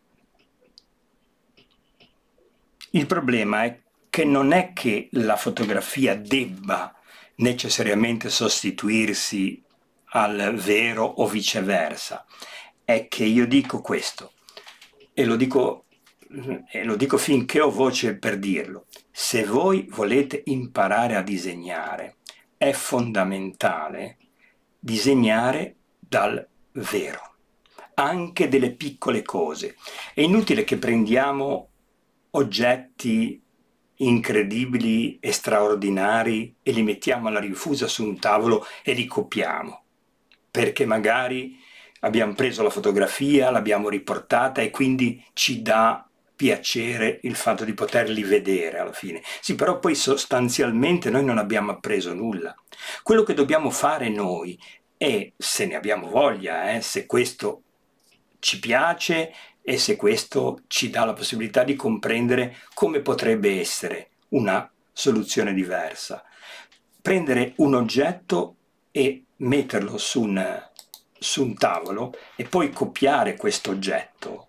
il problema è che non è che la fotografia debba necessariamente sostituirsi al vero o viceversa. È che io dico questo, e lo dico, e lo dico finché ho voce per dirlo. Se voi volete imparare a disegnare, è fondamentale disegnare dal vero, anche delle piccole cose. È inutile che prendiamo oggetti incredibili e straordinari e li mettiamo alla rinfusa su un tavolo e li copiamo, perché magari abbiamo preso la fotografia, l'abbiamo riportata e quindi ci dà piacere il fatto di poterli vedere alla fine. Sì, però poi sostanzialmente noi non abbiamo appreso nulla. Quello che dobbiamo fare noi è, se ne abbiamo voglia, eh, se questo ci piace e se questo ci dà la possibilità di comprendere come potrebbe essere una soluzione diversa. Prendere un oggetto e metterlo su un, su un tavolo e poi copiare questo oggetto,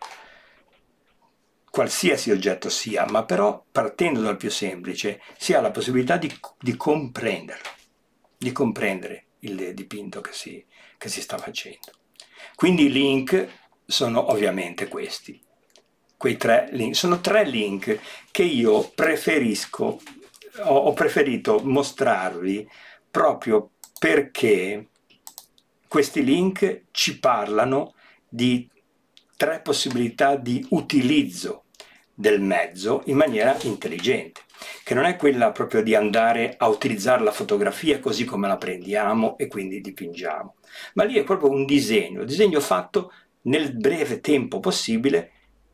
qualsiasi oggetto sia, ma però partendo dal più semplice, si ha la possibilità di, di comprenderlo, di comprendere il dipinto che si, che si sta facendo. Quindi i link sono ovviamente questi, quei tre link, sono tre link che io preferisco, ho, ho preferito mostrarvi proprio perché questi link ci parlano di tre possibilità di utilizzo del mezzo in maniera intelligente, che non è quella proprio di andare a utilizzare la fotografia così come la prendiamo e quindi dipingiamo, ma lì è proprio un disegno, un disegno fatto nel breve tempo possibile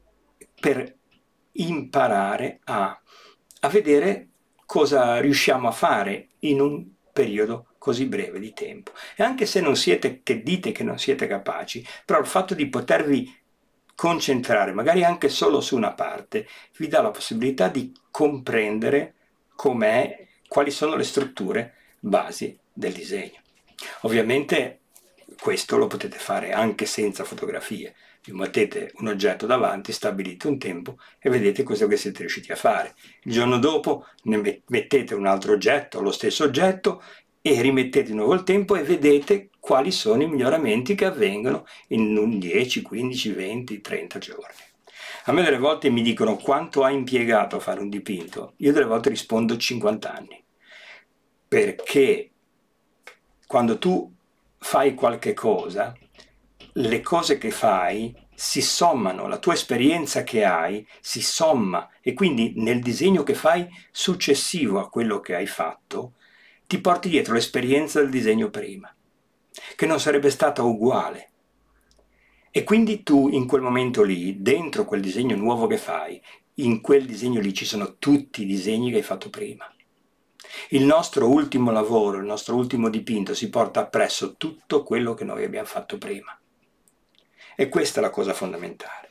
per imparare a, a vedere cosa riusciamo a fare in un periodo così breve di tempo. E anche se non siete, che dite che non siete capaci, però il fatto di potervi concentrare, magari anche solo su una parte, vi dà la possibilità di comprendere com'è, quali sono le strutture basi del disegno. Ovviamente questo lo potete fare anche senza fotografie. Vi mettete un oggetto davanti, stabilite un tempo e vedete cosa che siete riusciti a fare. Il giorno dopo ne mettete un altro oggetto, lo stesso oggetto, e rimettete di nuovo il tempo e vedete quali sono i miglioramenti che avvengono in un dieci, quindici, venti, trenta giorni. A me delle volte mi dicono quanto ha impiegato a fare un dipinto. Io delle volte rispondo cinquanta anni. Perché quando tu fai qualche cosa, le cose che fai si sommano, la tua esperienza che hai si somma e quindi nel disegno che fai successivo a quello che hai fatto ti porti dietro l'esperienza del disegno prima, che non sarebbe stata uguale. E quindi tu in quel momento lì, dentro quel disegno nuovo che fai, in quel disegno lì ci sono tutti i disegni che hai fatto prima. Il nostro ultimo lavoro, il nostro ultimo dipinto si porta appresso tutto quello che noi abbiamo fatto prima. E questa è la cosa fondamentale.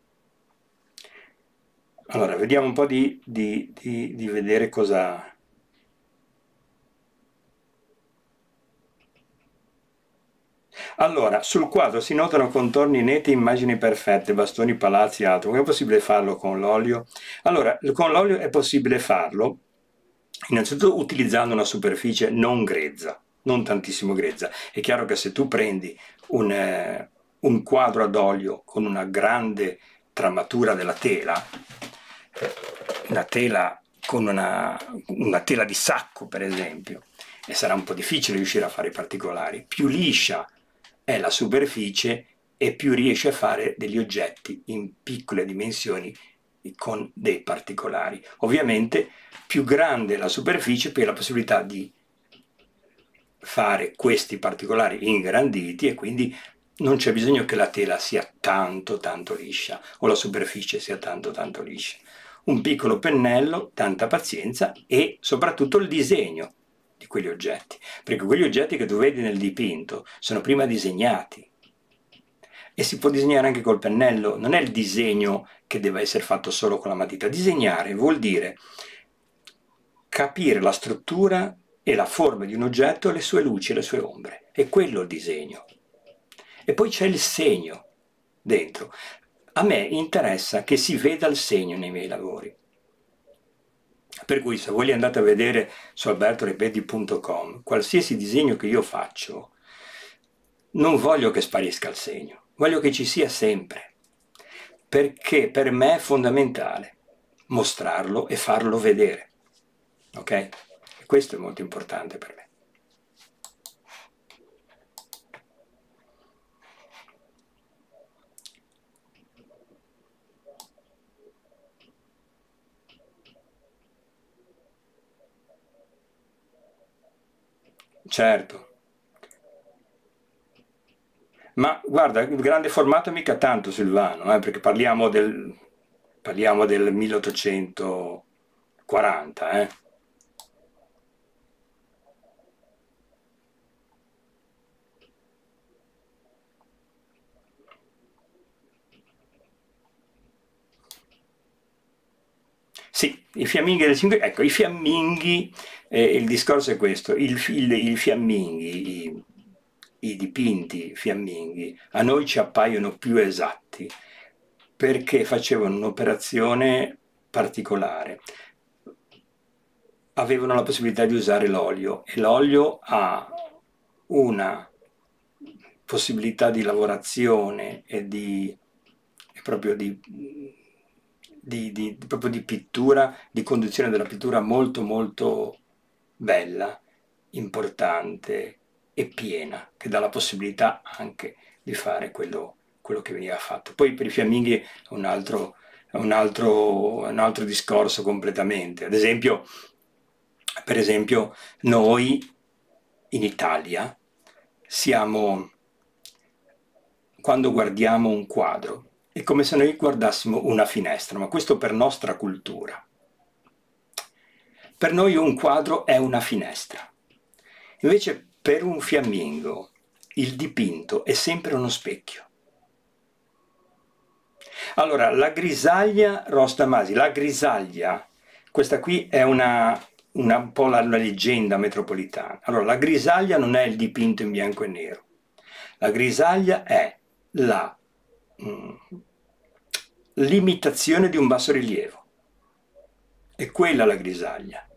Allora, vediamo un po' di, di, di, di vedere cosa... Allora, sul quadro si notano contorni netti, immagini perfette, bastoni, palazzi e altro. Come è possibile farlo con l'olio? Allora, con l'olio è possibile farlo, innanzitutto utilizzando una superficie non grezza, non tantissimo grezza. È chiaro che se tu prendi un, eh, un quadro ad olio con una grande tramatura della tela, una tela con una, una tela di sacco, per esempio, e sarà un po' difficile riuscire a fare i particolari. Più liscia è la superficie e più riesce a fare degli oggetti in piccole dimensioni con dei particolari. Ovviamente più grande è la superficie, più hai la possibilità di fare questi particolari ingranditi e quindi non c'è bisogno che la tela sia tanto tanto liscia o la superficie sia tanto tanto liscia. Un piccolo pennello, tanta pazienza e soprattutto il disegno di quegli oggetti, perché quegli oggetti che tu vedi nel dipinto sono prima disegnati e si può disegnare anche col pennello, non è il disegno che deve essere fatto solo con la matita. Disegnare vuol dire capire la struttura e la forma di un oggetto, le sue luci e le sue ombre, è quello il disegno. E poi c'è il segno dentro. A me interessa che si veda il segno nei miei lavori. Per cui se voi li andate a vedere su alberto repedi punto com, qualsiasi disegno che io faccio, non voglio che sparisca il segno, voglio che ci sia sempre, perché per me è fondamentale mostrarlo e farlo vedere, ok? E questo è molto importante per me. Certo. Ma guarda, il grande formato mica tanto, Silvano, eh, perché parliamo del, parliamo del milleottocentoquaranta, eh. Sì, i fiamminghi del cinque, ecco, i fiamminghi, eh, il discorso è questo, il, il, i fiamminghi, i, i dipinti fiamminghi, a noi ci appaiono più esatti, perché facevano un'operazione particolare. Avevano la possibilità di usare l'olio e l'olio ha una possibilità di lavorazione e di, e proprio di, di, di, proprio di pittura, di conduzione della pittura molto molto bella, importante e piena, che dà la possibilità anche di fare quello, quello che veniva fatto. Poi per i fiamminghi è un altro, è un altro, è un altro discorso completamente. Ad esempio, per esempio, noi in Italia siamo, quando guardiamo un quadro, è come se noi guardassimo una finestra, ma questo per nostra cultura. Per noi un quadro è una finestra. Invece per un fiammingo il dipinto è sempre uno specchio. Allora, la grisaglia, Ros Damasi, la grisaglia, questa qui è una, una, un po' la, la leggenda metropolitana. Allora, la grisaglia non è il dipinto in bianco e nero. La grisaglia è la mm, l'imitazione di un bassorilievo. È quella la grisaglia.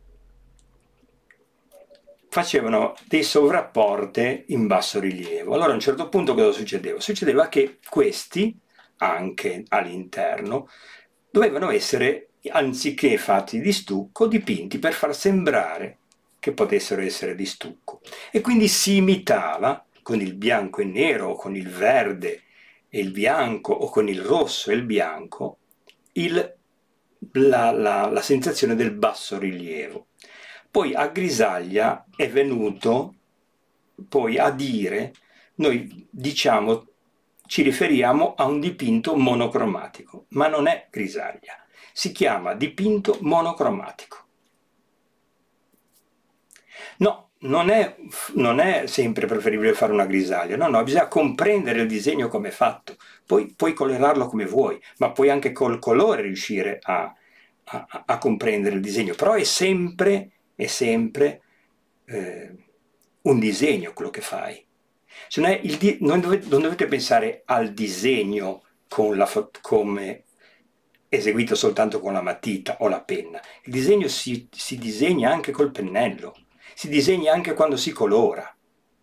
Facevano dei sovrapporti in bassorilievo. Allora a un certo punto cosa succedeva? Succedeva che questi, anche all'interno, dovevano essere, anziché fatti di stucco, dipinti per far sembrare che potessero essere di stucco. E quindi si imitava con il bianco e nero, o con il verde e il bianco, o con il rosso e il bianco, il, la, la, la sensazione del bassorilievo. Poi a grisaglia è venuto poi a dire, noi diciamo, ci riferiamo a un dipinto monocromatico, ma non è grisaglia, si chiama dipinto monocromatico. No, non è, non è sempre preferibile fare una grisaglia, no, no, bisogna comprendere il disegno come è fatto, poi puoi colorarlo come vuoi, ma puoi anche col colore riuscire a, a, a comprendere il disegno, però è sempre, è sempre eh, un disegno quello che fai. Cioè, non, è il di non, dovete, non dovete pensare al disegno con la come eseguito soltanto con la matita o la penna. Il disegno si, si disegna anche col pennello, si disegna anche quando si colora.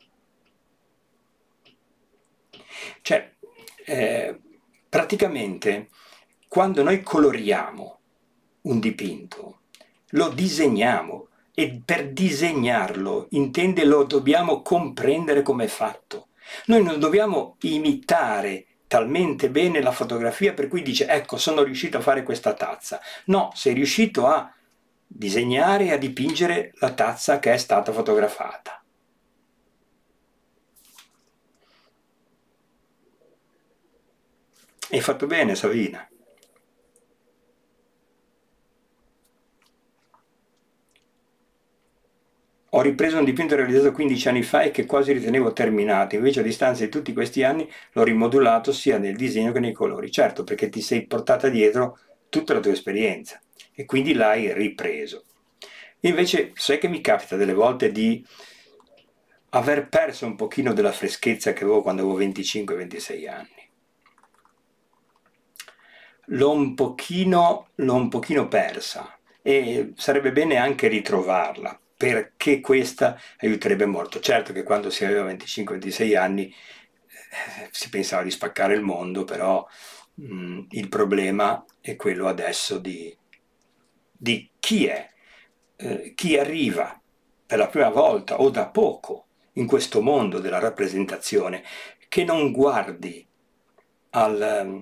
Cioè, eh, praticamente, quando noi coloriamo un dipinto, lo disegniamo, e per disegnarlo, intende, lo dobbiamo comprendere come è fatto. Noi non dobbiamo imitare talmente bene la fotografia per cui dice, ecco, sono riuscito a fare questa tazza. No, sei riuscito a disegnare e a dipingere la tazza che è stata fotografata. Hai fatto bene, Savina. Ho ripreso un dipinto realizzato quindici anni fa e che quasi ritenevo terminato, invece a distanza di tutti questi anni l'ho rimodulato sia nel disegno che nei colori. Certo, perché ti sei portata dietro tutta la tua esperienza e quindi l'hai ripreso. Invece, sai che mi capita delle volte di aver perso un pochino della freschezza che avevo quando avevo venticinque ventisei anni. L'ho un pochino, l'ho un pochino persa e sarebbe bene anche ritrovarla, perché questa aiuterebbe molto. Certo che quando si aveva venticinque ventisei anni eh, si pensava di spaccare il mondo, però mh, il problema è quello adesso di, di chi è, eh, chi arriva per la prima volta o da poco in questo mondo della rappresentazione, che non guardi al...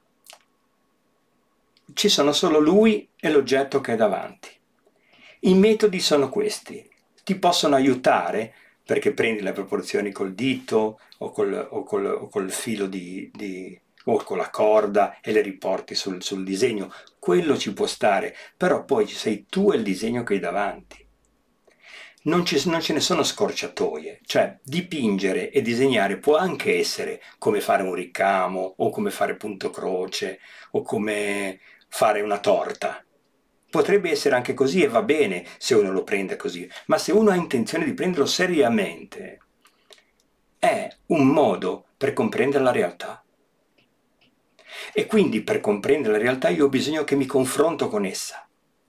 Ci sono solo lui e l'oggetto che è davanti. I metodi sono questi. Ti possono aiutare perché prendi le proporzioni col dito o col, o col, o col filo di, di, o con la corda e le riporti sul, sul disegno. Quello ci può stare, però poi ci sei tu e il disegno che hai davanti. Non, ci, non ce ne sono scorciatoie, cioè dipingere e disegnare può anche essere come fare un ricamo o come fare punto croce o come fare una torta. Potrebbe essere anche così e va bene se uno lo prende così, ma se uno ha intenzione di prenderlo seriamente, è un modo per comprendere la realtà. E quindi per comprendere la realtà io ho bisogno che mi confronto con essa.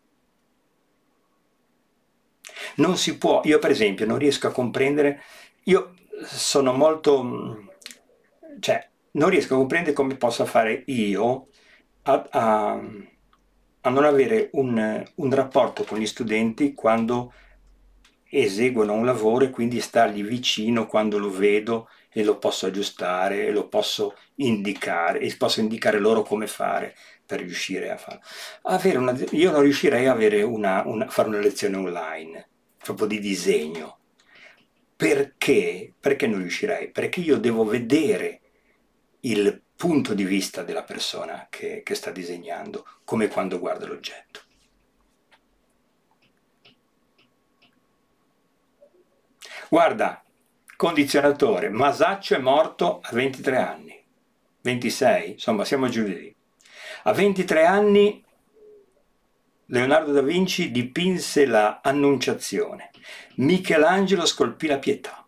Non si può, io per esempio non riesco a comprendere, io sono molto, cioè non riesco a comprendere come possa fare io a, a, a non avere un, un rapporto con gli studenti quando eseguono un lavoro e quindi stargli vicino quando lo vedo e lo posso aggiustare e lo posso indicare e posso indicare loro come fare per riuscire a farlo. Avere una, io non riuscirei a avere una, una, fare una lezione online proprio di disegno. Perché? Perché non riuscirei? Perché io devo vedere il punto di vista della persona che, che sta disegnando, come quando guarda l'oggetto. Guarda, condizionatore, Masaccio è morto a ventitré anni, ventisei, insomma siamo giù di lì. A ventitré anni Leonardo da Vinci dipinse la Annunciazione, Michelangelo scolpì la Pietà.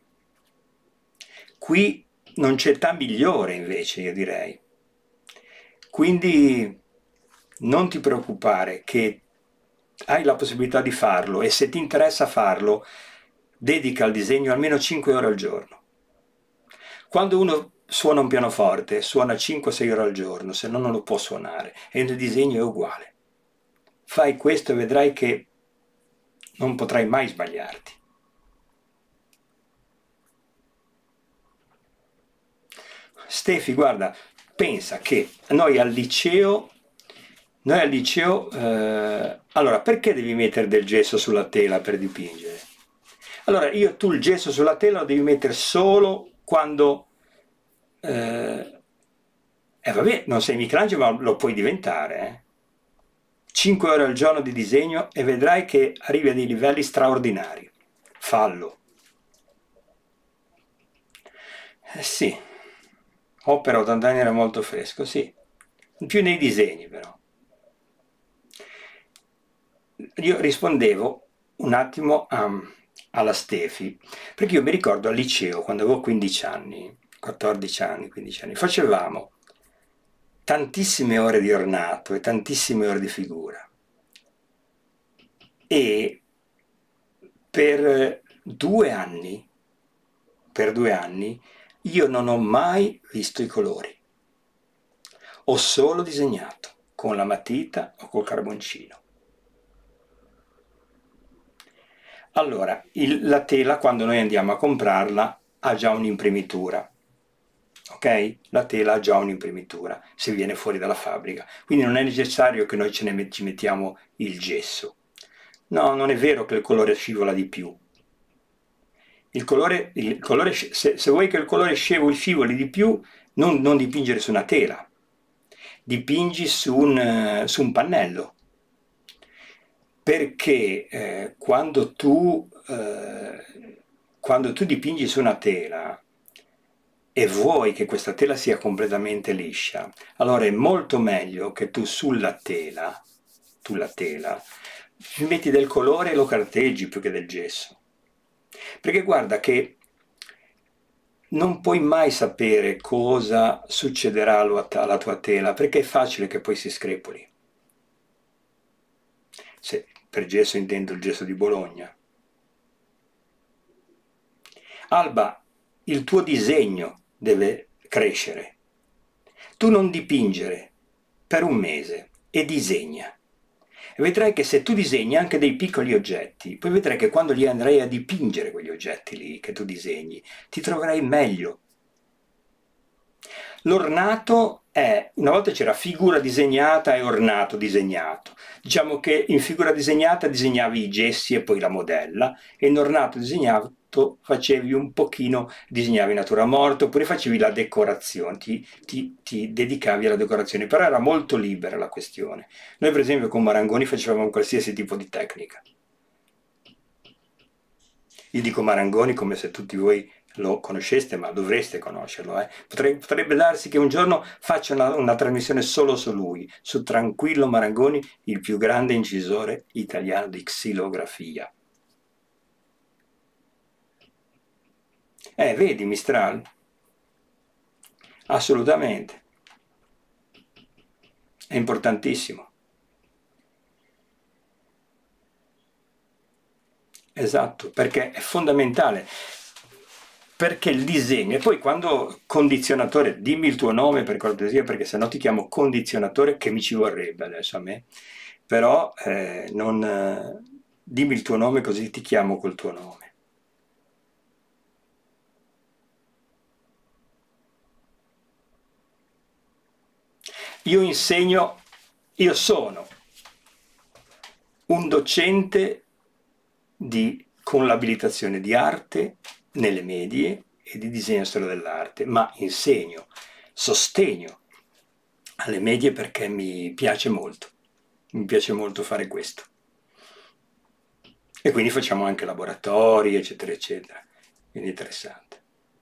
Qui non c'è età migliore invece, io direi. Quindi non ti preoccupare che hai la possibilità di farlo e se ti interessa farlo, dedica al disegno almeno cinque ore al giorno. Quando uno suona un pianoforte, suona cinque sei ore al giorno, se no non lo può suonare, e nel disegno è uguale. Fai questo e vedrai che non potrai mai sbagliarti. Stefi, guarda, pensa che noi al liceo, noi al liceo, eh, allora perché devi mettere del gesso sulla tela per dipingere? Allora io tu il gesso sulla tela lo devi mettere solo quando, eh, eh vabbè, non sei Michelangelo ma lo puoi diventare, eh? cinque ore al giorno di disegno e vedrai che arrivi a dei livelli straordinari. Fallo. Eh sì, opera ottanta anni era molto fresco, sì. Più nei disegni però. Io rispondevo un attimo a, alla Stefi, perché io mi ricordo al liceo, quando avevo quindici anni, quattordici anni, quindici anni, facevamo tantissime ore di ornato e tantissime ore di figura. E per due anni, per due anni, io non ho mai visto i colori. Ho solo disegnato, con la matita o col carboncino. Allora, il, la tela, quando noi andiamo a comprarla, ha già un'imprimitura. Ok? La tela ha già un'imprimitura, se viene fuori dalla fabbrica. Quindi non è necessario che noi ce ne ci mettiamo il gesso. No, non è vero che il colore scivola di più. Il colore, il colore, se, se vuoi che il colore scivoli di più, non, non dipingere su una tela, dipingi su un, su un pannello. Perché eh, quando, tu, eh, quando tu dipingi su una tela e vuoi che questa tela sia completamente liscia, allora è molto meglio che tu sulla tela, tu la tela, ci metti del colore e lo carteggi più che del gesso. Perché guarda che non puoi mai sapere cosa succederà alla tua tela, perché è facile che poi si screpoli. Se, per gesso intendo il gesso di Bologna. Alba, il tuo disegno deve crescere. Tu non dipingere per un mese e disegna. E vedrai che se tu disegni anche dei piccoli oggetti, poi vedrai che quando li andrai a dipingere quegli oggetti lì che tu disegni, ti troverai meglio. L'ornato è, una volta c'era figura disegnata e ornato disegnato. Diciamo che in figura disegnata disegnavi i gessi e poi la modella, e in ornato disegnato facevi un pochino, disegnavi natura morta, oppure facevi la decorazione, ti, ti, ti dedicavi alla decorazione, però era molto libera la questione. Noi per esempio con Marangoni facevamo qualsiasi tipo di tecnica. Io dico Marangoni come se tutti voi lo conosceste, ma dovreste conoscerlo. Eh? Potrebbe, potrebbe darsi che un giorno faccia una, una trasmissione solo su lui, su Tranquillo Marangoni, il più grande incisore italiano di xilografia. Eh, vedi Mistral? Assolutamente. È importantissimo. Esatto, perché è fondamentale. Perché il disegno, e poi quando condizionatore, dimmi il tuo nome per cortesia, perché sennò ti chiamo condizionatore, che mi ci vorrebbe adesso a me, però eh, non, eh, dimmi il tuo nome così ti chiamo col tuo nome. Io insegno, io sono un docente di, con l'abilitazione di arte nelle medie e di disegno e storia dell'arte, ma insegno sostegno alle medie perché mi piace molto, mi piace molto fare questo. E quindi facciamo anche laboratori, eccetera, eccetera. Quindi interessante.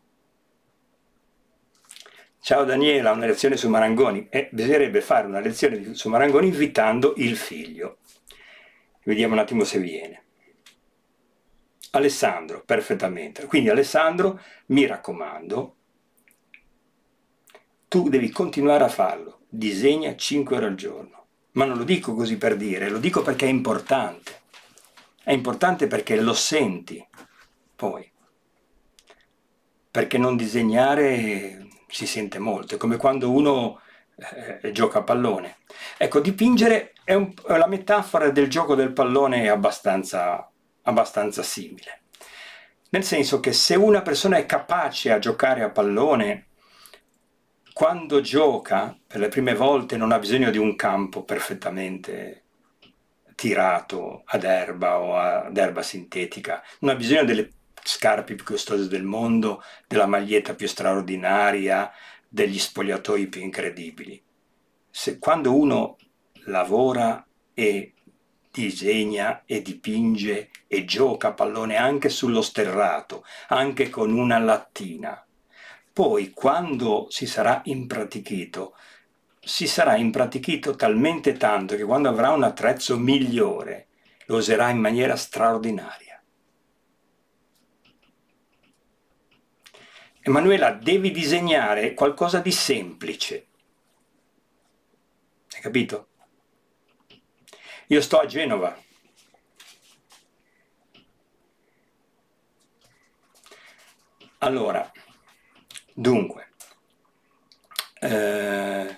Ciao Daniela, una lezione su Marangoni. Eh, bisognerebbe fare una lezione su Marangoni invitando il figlio. Vediamo un attimo se viene. Alessandro, perfettamente. Quindi Alessandro, mi raccomando, tu devi continuare a farlo. Disegna cinque ore al giorno. Ma non lo dico così per dire, lo dico perché è importante. È importante perché lo senti, poi. Perché non disegnare si sente molto. È come quando uno eh, gioca a pallone. Ecco, dipingere è, un, è la metafora del gioco del pallone è abbastanza, abbastanza simile. Nel senso che se una persona è capace a giocare a pallone, quando gioca per le prime volte non ha bisogno di un campo perfettamente tirato ad erba o ad erba sintetica, non ha bisogno delle scarpe più costose del mondo, della maglietta più straordinaria, degli spogliatoi più incredibili. Se, quando uno lavora e disegna e dipinge e gioca a pallone anche sullo sterrato, anche con una lattina, poi quando si sarà impratichito, si sarà impratichito talmente tanto che quando avrà un attrezzo migliore lo userà in maniera straordinaria. Emanuela, devi disegnare qualcosa di semplice. Hai capito? Io sto a Genova. Allora, dunque, eh,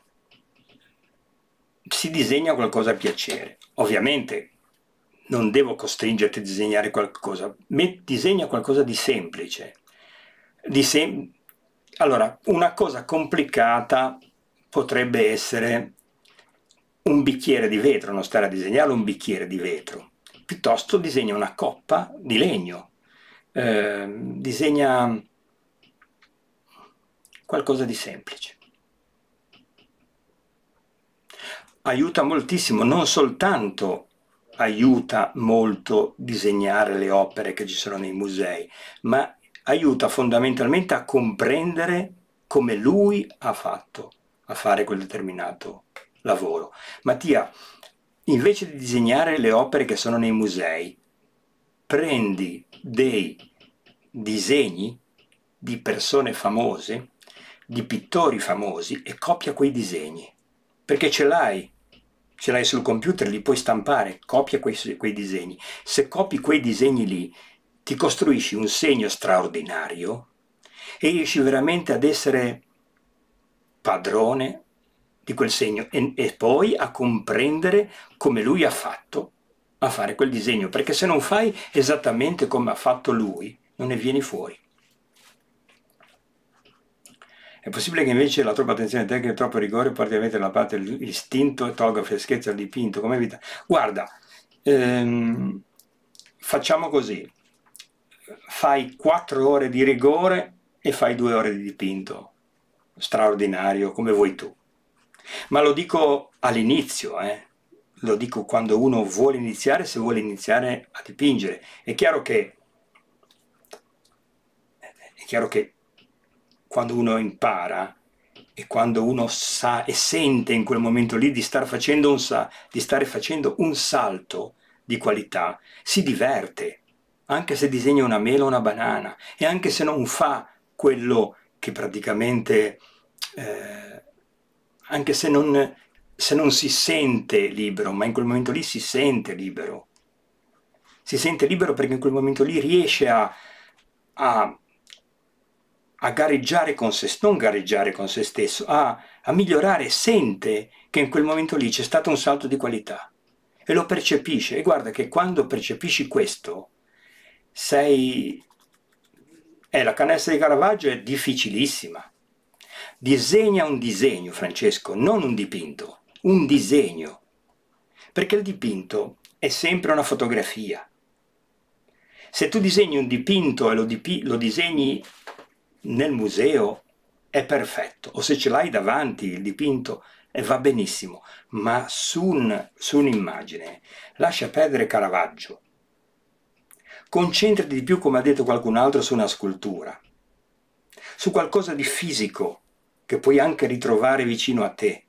si disegna qualcosa a piacere. Ovviamente non devo costringerti a disegnare qualcosa, disegna qualcosa di semplice. Di sem allora, una cosa complicata potrebbe essere un bicchiere di vetro, non stare a disegnare un bicchiere di vetro, piuttosto disegna una coppa di legno, eh, disegna qualcosa di semplice. Aiuta moltissimo, non soltanto aiuta molto disegnare le opere che ci sono nei musei, ma aiuta fondamentalmente a comprendere come lui ha fatto a fare quel determinato lavoro. Mattia, invece di disegnare le opere che sono nei musei, prendi dei disegni di persone famose, di pittori famosi e copia quei disegni, perché ce l'hai, ce l'hai sul computer, li puoi stampare, copia quei, quei disegni. Se copi quei disegni lì, ti costruisci un segno straordinario e riesci veramente ad essere padrone di quel segno e, e poi a comprendere come lui ha fatto a fare quel disegno, perché se non fai esattamente come ha fatto lui, non ne vieni fuori. È possibile che invece la troppa attenzione tecnica e troppo rigore porti a mettere da parte l'istinto e tolga freschezza al dipinto, come vita? Guarda, ehm, facciamo così, fai quattro ore di rigore e fai due ore di dipinto, straordinario, come vuoi tu. Ma lo dico all'inizio, eh? Lo dico quando uno vuole iniziare, se vuole iniziare a dipingere. È chiaro che, è chiaro che quando uno impara e quando uno sa e sente in quel momento lì di, star facendo un sa, di stare facendo un salto di qualità, si diverte, anche se disegna una mela o una banana, e anche se non fa quello che praticamente, eh, anche se non, se non si sente libero, ma in quel momento lì si sente libero. Si sente libero perché in quel momento lì riesce a, a a gareggiare con se non gareggiare con se stesso, a, a migliorare, sente che in quel momento lì c'è stato un salto di qualità e lo percepisce. E guarda che quando percepisci questo, sei... Eh, la canestro di Caravaggio è difficilissima. Disegna un disegno, Francesco, non un dipinto, un disegno. Perché il dipinto è sempre una fotografia. Se tu disegni un dipinto e lo, dipi lo disegni nel museo, è è perfetto, o se ce l'hai davanti il dipinto e va benissimo, ma su un- su un'immagine lascia perdere Caravaggio. Concentrati di più, come ha detto qualcun altro, su una scultura, su qualcosa di fisico che puoi anche ritrovare vicino a te.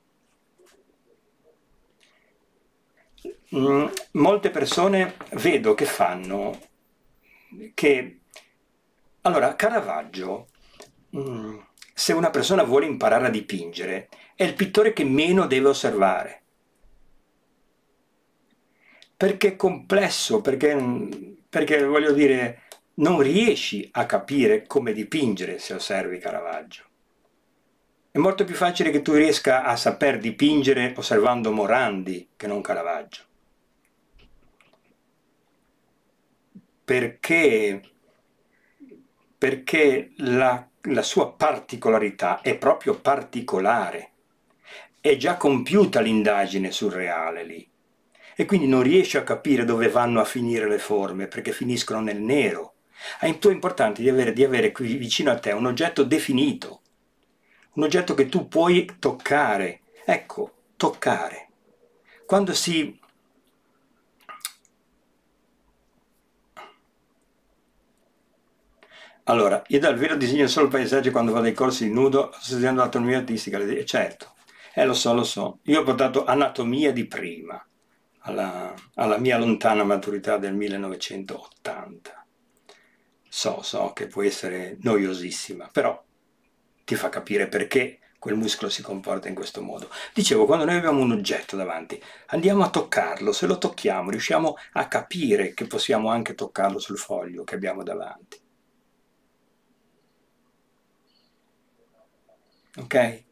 Mm, molte persone vedo che fanno che... Allora, Caravaggio, mm, se una persona vuole imparare a dipingere, è il pittore che meno deve osservare. Perché è complesso, perché, mm, perché voglio dire, non riesci a capire come dipingere se osservi Caravaggio. È molto più facile che tu riesca a saper dipingere osservando Morandi che non Caravaggio. Perché, perché la, la sua particolarità è proprio particolare. È già compiuta l'indagine sul reale lì. E quindi non riesci a capire dove vanno a finire le forme, perché finiscono nel nero. È importante di avere, di avere qui vicino a te un oggetto definito, un oggetto che tu puoi toccare. Ecco, toccare. Quando si... Allora, io dal vero disegno solo paesaggi quando vado ai corsi di nudo, sto studiando l'anatomia artistica, e certo, eh lo so, lo so. Io ho portato anatomia di prima, alla, alla mia lontana maturità del millenovecentottanta. So, so che può essere noiosissima, però ti fa capire perché quel muscolo si comporta in questo modo. Dicevo, quando noi abbiamo un oggetto davanti, andiamo a toccarlo, se lo tocchiamo riusciamo a capire che possiamo anche toccarlo sul foglio che abbiamo davanti. Ok?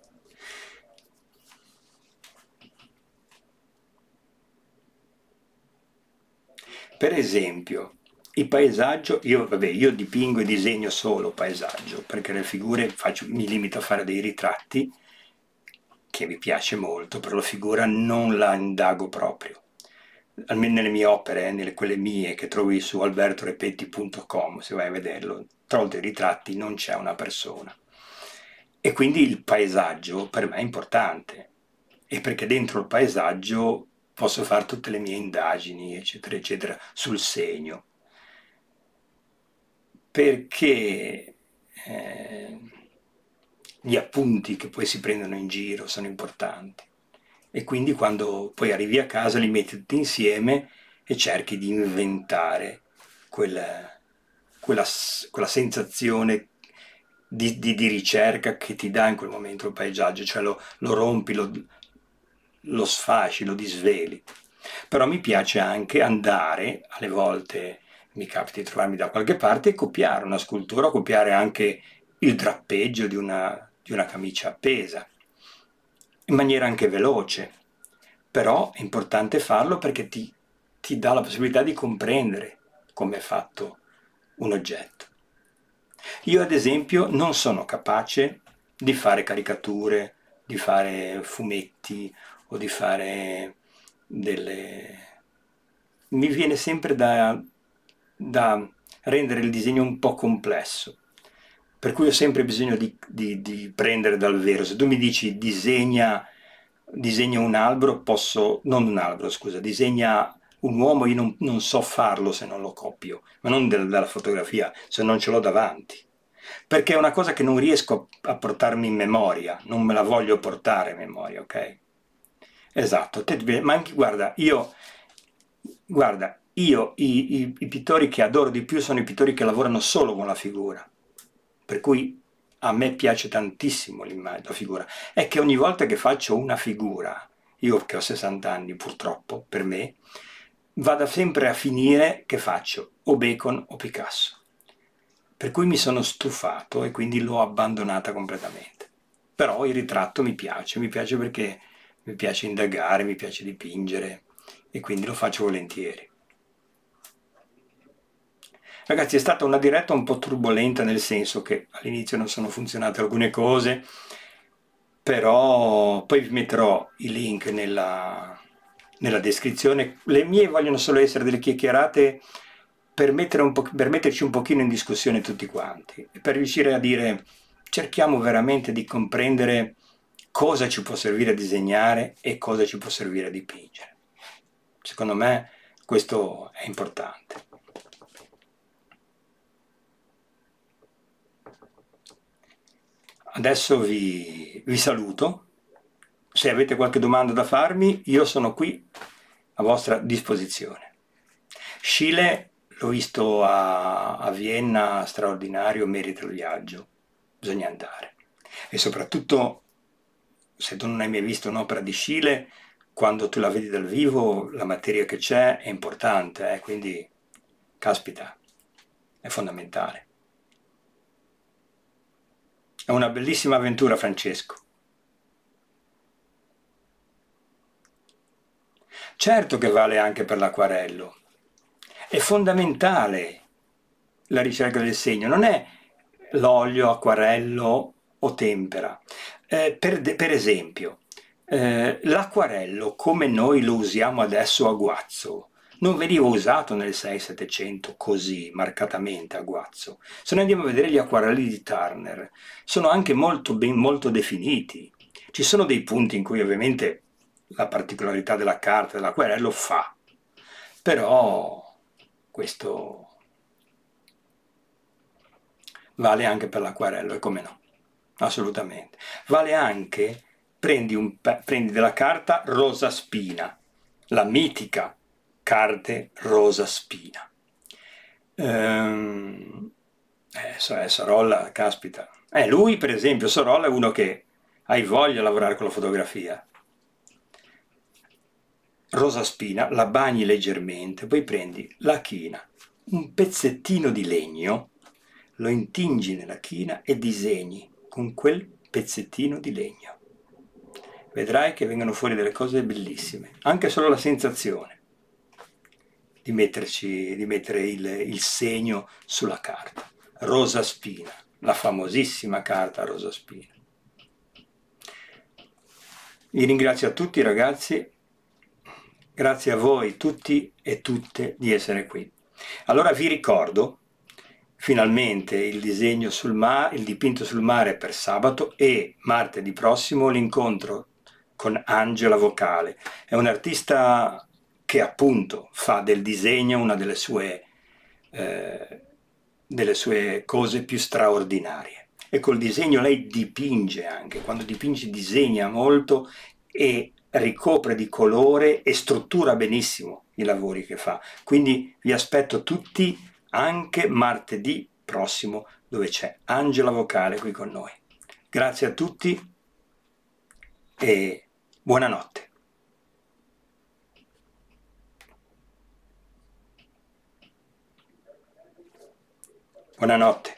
Per esempio, il paesaggio, io, vabbè, io dipingo e disegno solo paesaggio, perché le figure faccio, mi limito a fare dei ritratti, che mi piace molto, però la figura non la indago proprio. Almeno nelle mie opere, eh, nelle quelle mie che trovi su albertorepetti punto com, se vai a vederlo, tolto i ritratti non c'è una persona. E quindi il paesaggio per me è importante, e perché dentro il paesaggio posso fare tutte le mie indagini, eccetera, eccetera, sul segno. Perché eh, gli appunti che poi si prendono in giro sono importanti. E quindi quando poi arrivi a casa li metti tutti insieme e cerchi di inventare quella, quella, quella sensazione di, di, di ricerca che ti dà in quel momento il paesaggio, cioè lo, lo rompi, lo, lo sfasci, lo disveli. Però mi piace anche andare, alle volte mi capita di trovarmi da qualche parte, e copiare una scultura, copiare anche il drappeggio di una, di una camicia appesa, in maniera anche veloce. Però è importante farlo perché ti, ti dà la possibilità di comprendere come è fatto un oggetto. Io ad esempio non sono capace di fare caricature, di fare fumetti o di fare delle... Mi viene sempre da, da rendere il disegno un po' complesso, per cui ho sempre bisogno di, di, di prendere dal vero. Se tu mi dici disegna, disegna un albero, posso... non un albero, scusa, disegna un uomo, io non, non so farlo se non lo copio, ma non del, dalla fotografia, se non ce l'ho davanti. Perché è una cosa che non riesco a, a portarmi in memoria, non me la voglio portare in memoria, ok? Esatto, te, ma anche, guarda, io, guarda, io i, i, i pittori che adoro di più sono i pittori che lavorano solo con la figura, per cui a me piace tantissimo la figura. È che ogni volta che faccio una figura, io che ho sessanta anni purtroppo, per me, vado sempre a finire che faccio o Bacon o Picasso. Per cui mi sono stufato e quindi l'ho abbandonata completamente. Però il ritratto mi piace, mi piace perché mi piace indagare, mi piace dipingere e quindi lo faccio volentieri. Ragazzi, è stata una diretta un po' turbolenta, nel senso che all'inizio non sono funzionate alcune cose, però poi vi metterò i link nella, nella descrizione. Le mie vogliono solo essere delle chiacchierate per, mettere un po', per metterci un pochino in discussione tutti quanti, e per riuscire a dire cerchiamo veramente di comprendere cosa ci può servire a disegnare e cosa ci può servire a dipingere. Secondo me questo è importante. Adesso vi, vi saluto. Se avete qualche domanda da farmi, io sono qui a vostra disposizione. Schiele l'ho visto a, a Vienna, straordinario, merita il viaggio, bisogna andare. E soprattutto, se tu non hai mai visto un'opera di Schiele, quando tu la vedi dal vivo, la materia che c'è è importante, eh? Quindi, caspita, è fondamentale. È una bellissima avventura, Francesco. Certo che vale anche per l'acquarello. È fondamentale la ricerca del segno, non è l'olio, acquarello o tempera. Eh, per, per esempio, eh, l'acquarello, come noi lo usiamo adesso a guazzo, non veniva usato nel sei settecento così marcatamente a guazzo. Se noi andiamo a vedere gli acquarelli di Turner, sono anche molto, ben, molto definiti. Ci sono dei punti in cui ovviamente la particolarità della carta, dell'acquarello fa, però questo vale anche per l'acquarello, e come no, assolutamente. Vale anche, prendi, un, prendi della carta rosa spina, la mitica carte rosa spina. Ehm, eh, Sorolla, caspita. Eh, lui, per esempio, Sorolla è uno che hai voglia di lavorare con la fotografia. Rosa spina, la bagni leggermente, poi prendi la china, un pezzettino di legno, lo intingi nella china e disegni con quel pezzettino di legno. Vedrai che vengono fuori delle cose bellissime, anche solo la sensazione di, metterci, di mettere il, il segno sulla carta. Rosa spina, la famosissima carta rosa spina. Vi ringrazio a tutti ragazzi, grazie a voi tutti e tutte di essere qui. Allora vi ricordo finalmente il disegno sul mare, il dipinto sul mare per sabato, e martedì prossimo l'incontro con Angela Vocale. È un artista che appunto fa del disegno una delle sue, eh, delle sue cose più straordinarie. E col disegno lei dipinge anche, quando dipinge disegna molto e ricopre di colore e struttura benissimo i lavori che fa. Quindi vi aspetto tutti anche martedì prossimo, dove c'è Angela Vocale qui con noi. Grazie a tutti e buonanotte. Buonanotte.